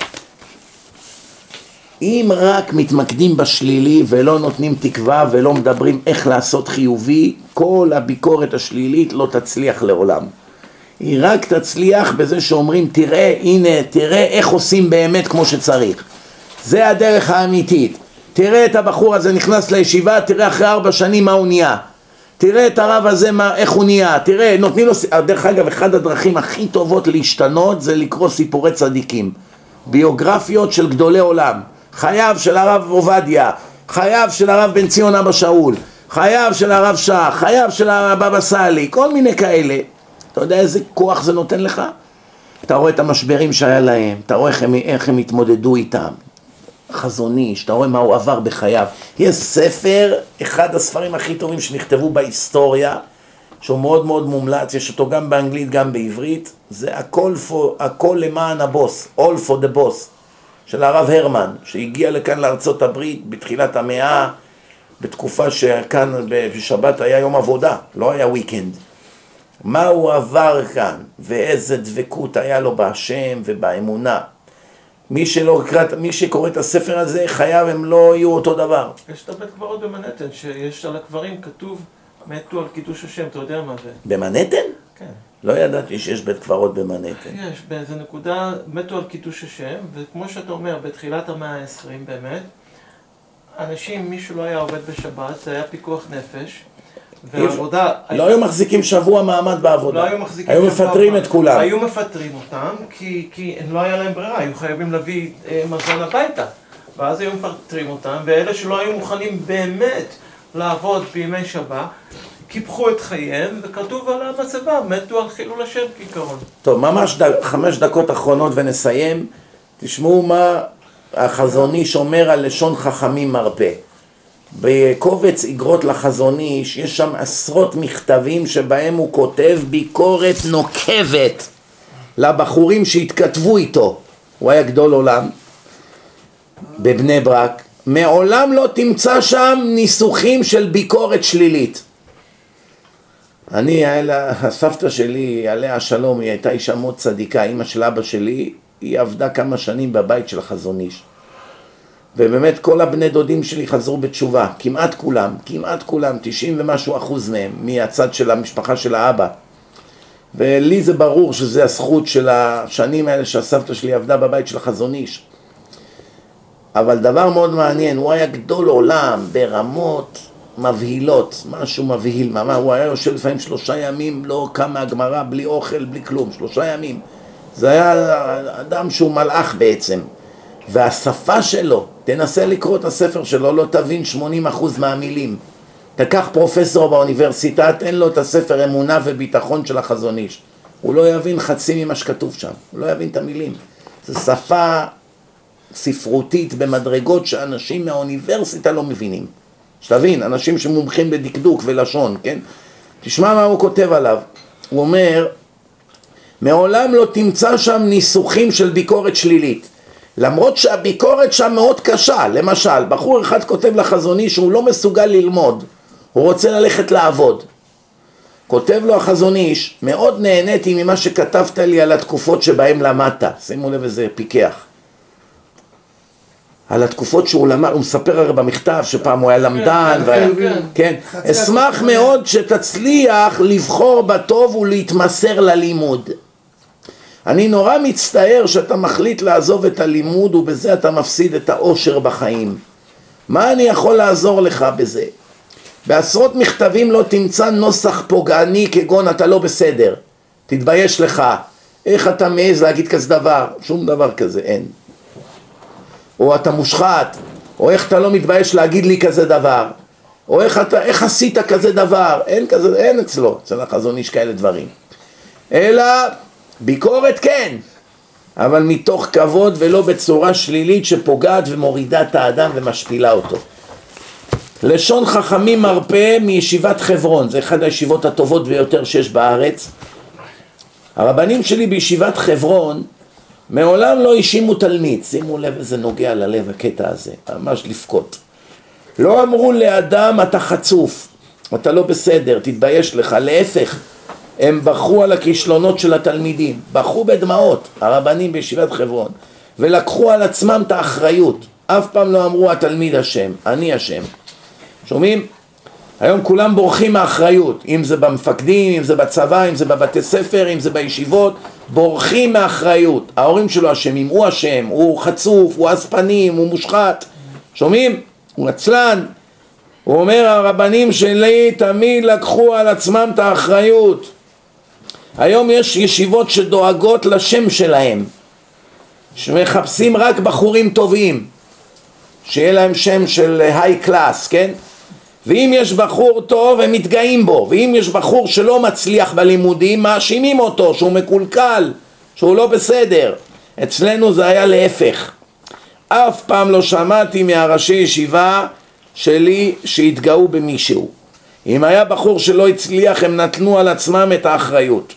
Speaker 1: אם רק מתמקדים בשלילי ולא נותנים תקווה ולא מדברים איך לעשות חיובי, כל הביקורת השלילית לא תצליח לעולם. היא רק תצליח בזה שאומרים, תראה, הנה, תראה איך עושים באמת כמו שצריך. זה הדרך האמיתית. תראה את הבחור הזה נכנס לישיבה, תראה אחרי 4 שנים מה הוא נהיה. תראה את הרב הזה איך הוא נהיה. תראה, נותנים לו... דרך אגב, אחד הדרכים הכי טובות להשתנות זה לקרוא סיפורי צדיקים. ביוגרפיות של גדולי עולם. חייו של הרב עובדיה, חייו של הרב בן ציון אבא שאול, חייו של הרב שח, חייו של הבבא סאלי, כל מיני כאלה. אתה יודע איזה כוח זה נותן לך? אתה רואה את המשברים שהיה להם, אתה רואה איך הם התמודדו איתם. חזון איש, אתה רואה מה הוא עבר בחייו. יש ספר, אחד הספרים הכי טובים שנכתבו בהיסטוריה, שהוא מאוד מאוד מומלץ, יש אותו גם באנגלית גם בעברית, זה הכל למען הבוס, all for the boss, של הרב הרמן, שהגיע לכאן לארצות הברית בתחילת המאה, בתקופה שכאן בשבת היה יום עבודה, לא היה וויקנד. מה הוא עבר כאן, ואיזה דבקות היה לו בהשם ובאמונה. מי שקורא את הספר הזה, חייו הם לא יהיו אותו דבר.
Speaker 3: יש את הבית קברות במנהטן, שיש על הקברים כתוב, מתו על קידוש השם, אתה יודע מה זה?
Speaker 1: במנהטן?
Speaker 3: כן.
Speaker 1: לא ידעתי שיש בית קברות במנהטן.
Speaker 3: יש, באיזה נקודה מתו על קידוש השם, וכמו שאתה אומר, בתחילת המאה ה-20 באמת, אנשים, מישהו לא היה עובד בשבת, זה היה פיקוח נפש, והעבודה...
Speaker 1: לא היו מחזיקים שבוע מעמד בעבודה.
Speaker 3: לא היו מחזיקים
Speaker 1: היו מפטרים את כולם.
Speaker 3: היו מפטרים אותם, כי לא היה להם ברירה, היו חייבים להביא מזון הביתה. ואז היו מפטרים אותם, ואלה שלא היו מוכנים באמת לעבוד בימי שבת, קיפחו את חייהם, וכתוב על המצבה, מתו על חילול השם כעיקרון.
Speaker 1: טוב, ממש 5 דקות אחרונות ונסיים. תשמעו מה החזון איש אומר על לשון חכמים מרפא. בקובץ אגרות לחזון איש יש שם עשרות מכתבים שבהם הוא כותב ביקורת נוקבת לבחורים שהתכתבו איתו. הוא היה גדול עולם בבני ברק. מעולם לא תמצא שם ניסוחים של ביקורת שלילית. הסבתא שלי, עליה השלום, היא הייתה אישה מאוד צדיקה, אמא של אבא שלי, היא עבדה כמה שנים בבית של החזון איש. ובאמת כל הבני דודים שלי חזרו בתשובה, כמעט כולם, 90 ומשהו אחוז מהם, מהצד של המשפחה של האבא. ולי זה ברור שזה הזכות של השנים האלה שהסבתא שלי עבדה בבית של החזון איש. אבל דבר מאוד מעניין, הוא היה גדול עולם ברמות מבהילות, משהו מבהיל, הוא היה יושב לפעמים 3 ימים, לא קם מהגמרא, בלי אוכל, בלי כלום, 3 ימים. זה היה אדם שהוא מלאך בעצם. והשפה שלו, תנסה לקרוא את הספר שלו, לא תבין 80% מהמילים. תקח פרופסור באוניברסיטה, תן לו את הספר אמונה וביטחון של החזון איש. הוא לא יבין חצי ממה שכתוב שם, הוא לא יבין את המילים. זו שפה ספרותית במדרגות שאנשים מהאוניברסיטה לא מבינים. שתבין, אנשים שמומחים בדקדוק ולשון, כן? תשמע מה הוא כותב עליו. הוא אומר, מעולם לא תמצא שם ניסוחים של ביקורת שלילית. למרות שהביקורת שם מאוד קשה. למשל, בחור אחד כותב לחזון איש שהוא לא מסוגל ללמוד, הוא רוצה ללכת לעבוד. כותב לו החזון איש, מאוד נהניתי ממה שכתבת לי על התקופות שבהם למדת. שימו לב איזה פיקח. על התקופות שהוא למד, הוא מספר הרי במכתב שפעם הוא היה למדן, כן, אשמח מאוד שתצליח לבחור בטוב ולהתמסר ללימוד. אני נורא מצטער שאתה מחליט לעזוב את הלימוד ובזה אתה מפסיד את האושר בחיים. מה אני יכול לעזור לך בזה? בעשרות מכתבים לא תמצא נוסח פוגעני כגון אתה לא בסדר, תתבייש לך, איך אתה מעז להגיד כזה דבר? שום דבר כזה אין. או אתה מושחת, או איך אתה לא מתבייש להגיד לי כזה דבר, או איך עשית כזה דבר? אין אצלו, אצל החזון איש כאלה דברים. אלא ביקורת כן, אבל מתוך כבוד ולא בצורה שלילית שפוגעת ומורידה את האדם ומשפילה אותו. לשון חכמים מרפא מישיבת חברון, זה אחד הישיבות הטובות ביותר שיש בארץ. הרבנים שלי בישיבת חברון מעולם לא האשימו תלמיד. שימו לב איזה נוגע ללב הקטע הזה, ממש לפקוט. לא אמרו לאדם אתה חצוף, אתה לא בסדר, תתבייש לך, להפך, הם בחרו על הכישלונות של התלמידים, בחרו בדמעות, הרבנים בישיבת חברון, ולקחו על עצמם את האחריות. אף פעם לא אמרו התלמיד אשם, אני אשם. שומעים? היום כולם בורחים מהאחריות, אם זה במפקדים, אם זה בצבא, אם זה בבתי ספר, אם זה בישיבות, בורחים מהאחריות. ההורים שלו אשמים, הוא אשם, הוא חצוף, הוא אספנים, הוא מושחת. שומעים? הוא עצלן. הוא אומר הרבנים שלי תמיד לקחו על עצמם את האחריות. היום יש ישיבות שדואגות לשם שלהם, שמחפשים רק בחורים טובים, שיהיה להם שם של היי קלאס, כן? ואם יש בחור טוב הם מתגאים בו, ואם יש בחור שלא מצליח בלימודים מאשימים אותו שהוא מקולקל, שהוא לא בסדר. אצלנו זה היה להפך. אף פעם לא שמעתי מהראשי ישיבה שלי שהתגאו במישהו. אם היה בחור שלא הצליח הם נתנו על עצמם את האחריות.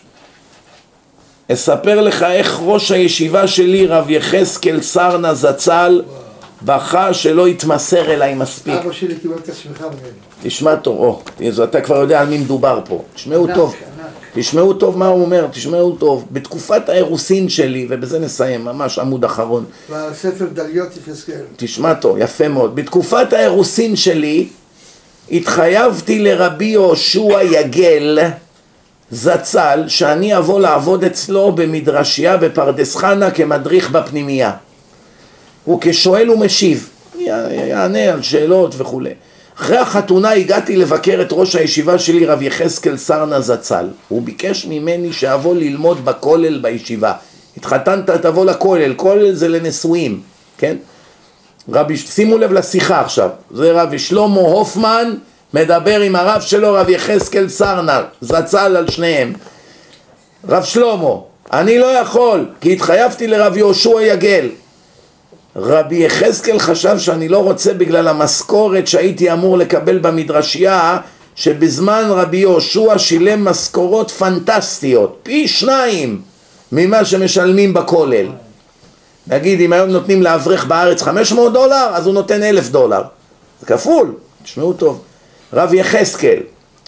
Speaker 1: אספר לך איך ראש הישיבה שלי רב יחזקאל סרנה זצ"ל בכה שלא יתמסר אליי מספיק.
Speaker 4: אבא שלי קיבל את השמחה ממנו.
Speaker 1: תשמע טוב, אתה כבר יודע על מי מדובר פה. תשמעו טוב, תשמעו טוב מה הוא אומר, תשמעו טוב. בתקופת האירוסין שלי, ובזה נסיים, ממש עמוד אחרון.
Speaker 4: בספר דליות יחזקאל.
Speaker 1: תשמע טוב, יפה מאוד. בתקופת האירוסין שלי התחייבתי לרבי יהושע יגל זצ"ל שאני אבוא לעבוד אצלו במדרשייה בפרדס חנה כמדריך בפנימייה. הוא כשואל ומשיב, יענה על שאלות וכו'. אחרי החתונה הגעתי לבקר את ראש הישיבה שלי רב יחזקאל סרנה זצ"ל. הוא ביקש ממני שאבוא ללמוד בכולל בישיבה. התחתנת תבוא לכולל, כולל זה לנשואים, כן? שימו לב לשיחה עכשיו, זה רבי שלמה הופמן מדבר עם הרב שלו רב יחזקאל סרנה זצ"ל על שניהם. רב שלמה, אני לא יכול כי התחייבתי לרב יהושע יגל. רבי יחזקאל חשב שאני לא רוצה בגלל המשכורת שהייתי אמור לקבל במדרשייה, שבזמן רבי יהושע שילם משכורות פנטסטיות, פי 2 ממה שמשלמים בכולל. נגיד אם היום נותנים לאברך בארץ $500, אז הוא נותן $1,000, זה כפול. תשמעו טוב, רב יחזקאל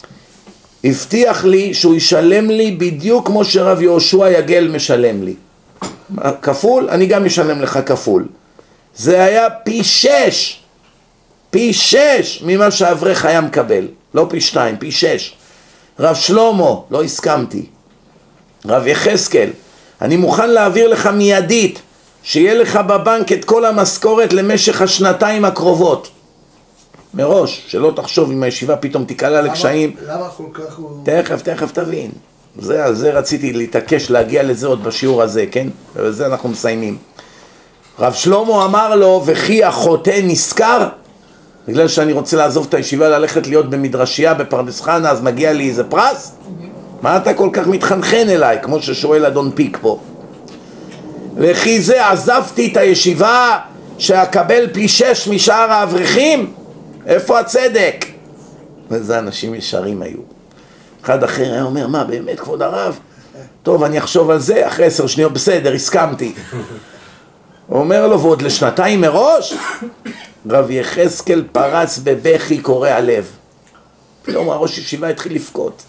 Speaker 1: הבטיח לי שהוא ישלם לי בדיוק כמו שרב יהושע יגל משלם לי כפול, אני גם משלם לך כפול. זה היה פי 6 ממה שהאברך היה מקבל, לא פי 2, פי 6. רב שלמה, לא הסכמתי. רב יחזקאל, אני מוכן להעביר לך מיידית, שיהיה לך בבנק את כל המשכורת למשך השנתיים הקרובות. מראש, שלא תחשוב אם הישיבה פתאום תיקלה לקשיים.
Speaker 4: למה כל כך הוא...
Speaker 1: תכף תבין. זה רציתי להתעקש להגיע לזה עוד בשיעור הזה, כן? ובזה אנחנו מסיימים. רב שלמה אמר לו, וכי אחותי נזכר? בגלל שאני רוצה לעזוב את הישיבה ללכת להיות במדרשייה בפרדס חנה, אז מגיע לי איזה פרס? מה אתה כל כך מתחנחן אליי? כמו ששואל אדון פיק פה. וכי זה עזבתי את הישיבה שאקבל פי 6 משאר האברכים? איפה הצדק? וזה אנשים ישרים היו. אחד אחר היה אומר, מה באמת כבוד הרב? טוב אני אחשוב על זה, אחרי 10 שניות בסדר, הסכמתי. הוא אומר לו, ועוד לשנתיים מראש? רב יחזקאל פרץ בבכי קורע לב. פתאום הראש ישיבה התחיל לבכות.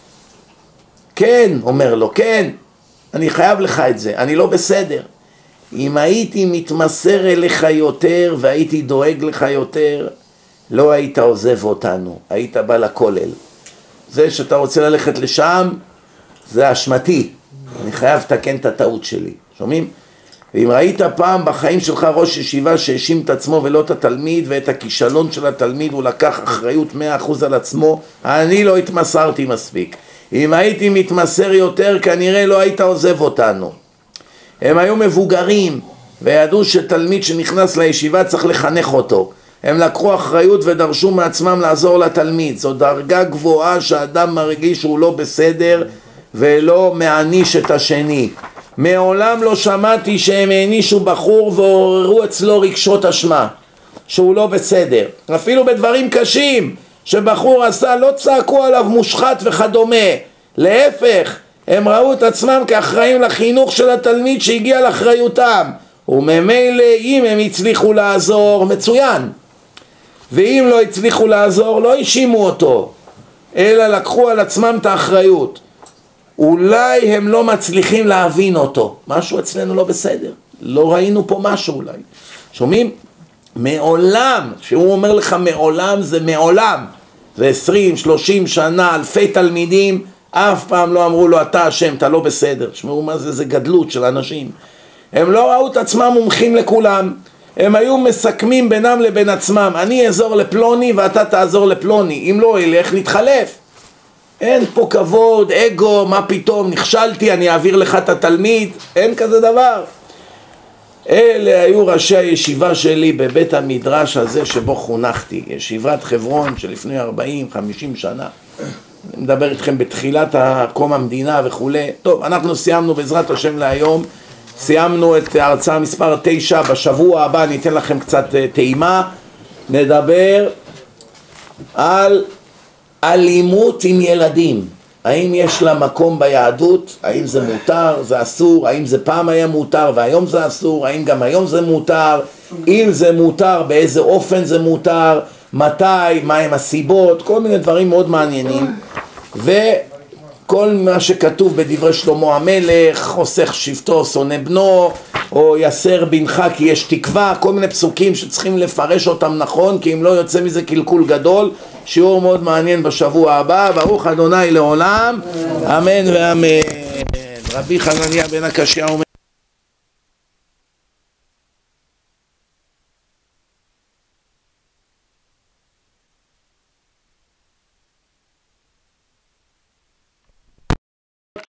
Speaker 1: כן, אומר לו, כן, אני חייב לך את זה, אני לא בסדר. אם הייתי מתמסר אליך יותר והייתי דואג לך יותר, לא היית עוזב אותנו, היית בא לכולל. זה שאתה רוצה ללכת לשם, זה אשמתי. אני חייב לתקן את הטעות שלי. שומעים? ואם ראית פעם בחיים שלך ראש ישיבה שהאשים את עצמו ולא את התלמיד, ואת הכישלון של התלמיד הוא לקח אחריות 100% על עצמו, אני לא התמסרתי מספיק. אם הייתי מתמסר יותר כנראה לא היית עוזב אותנו. הם היו מבוגרים וידעו שתלמיד שנכנס לישיבה צריך לחנך אותו. הם לקחו אחריות ודרשו מעצמם לעזור לתלמיד. זו דרגה גבוהה שהאדם מרגיש שהוא לא בסדר ולא מעניש את השני. מעולם לא שמעתי שהם הענישו בחור ועוררו אצלו רגשות אשמה שהוא לא בסדר. אפילו בדברים קשים שבחור עשה לא צעקו עליו מושחת וכדומה. להפך, הם ראו את עצמם כאחראים לחינוך של התלמיד שהגיע לאחריותם, וממילא אם הם הצליחו לעזור מצוין. ואם לא הצליחו לעזור, לא האשימו אותו, אלא לקחו על עצמם את האחריות. אולי הם לא מצליחים להבין אותו, משהו אצלנו לא בסדר, לא ראינו פה משהו אולי. שומעים? מעולם, שהוא אומר לך מעולם זה מעולם, זה 20, 30 שנה, אלפי תלמידים, אף פעם לא אמרו לו אתה השם, אתה לא בסדר. שמעו מה זה, זה גדלות של אנשים. הם לא ראו את עצמם מומחים לכולם, הם היו מסכמים בינם לבין עצמם, אני אעזור לפלוני ואתה תעזור לפלוני, אם לא ילך נתחלף. אין פה כבוד, אגו, מה פתאום, נכשלתי, אני אעביר לך את התלמיד, אין כזה דבר. אלה היו ראשי הישיבה שלי בבית המדרש הזה שבו חונכתי, ישיבת חברון שלפני 40-50 שנה. אני מדבר איתכם בתחילת קום המדינה וכו'. טוב, אנחנו סיימנו בעזרת השם להיום, סיימנו את ההרצאה מספר 9, בשבוע הבא אני אתן לכם קצת טעימה, נדבר על אלימות עם ילדים. האם יש לה מקום ביהדות? האם זה מותר? זה אסור? האם זה פעם היה מותר והיום זה אסור? האם גם היום זה מותר? אם זה מותר, באיזה אופן זה מותר? מתי? מהם הסיבות? כל מיני דברים מאוד מעניינים. וכל מה שכתוב בדברי שלמה המלך, חוסך שבטו שונא בנו, או יסר בנך כי יש תקווה, כל מיני פסוקים שצריכים לפרש אותם נכון, כי אם לא יוצא מזה קלקול גדול. שיעור מאוד מעניין בשבוע הבא. ברוך אדוני לעולם, אמן ואמן. רבי חנניה בן הקשיא אומר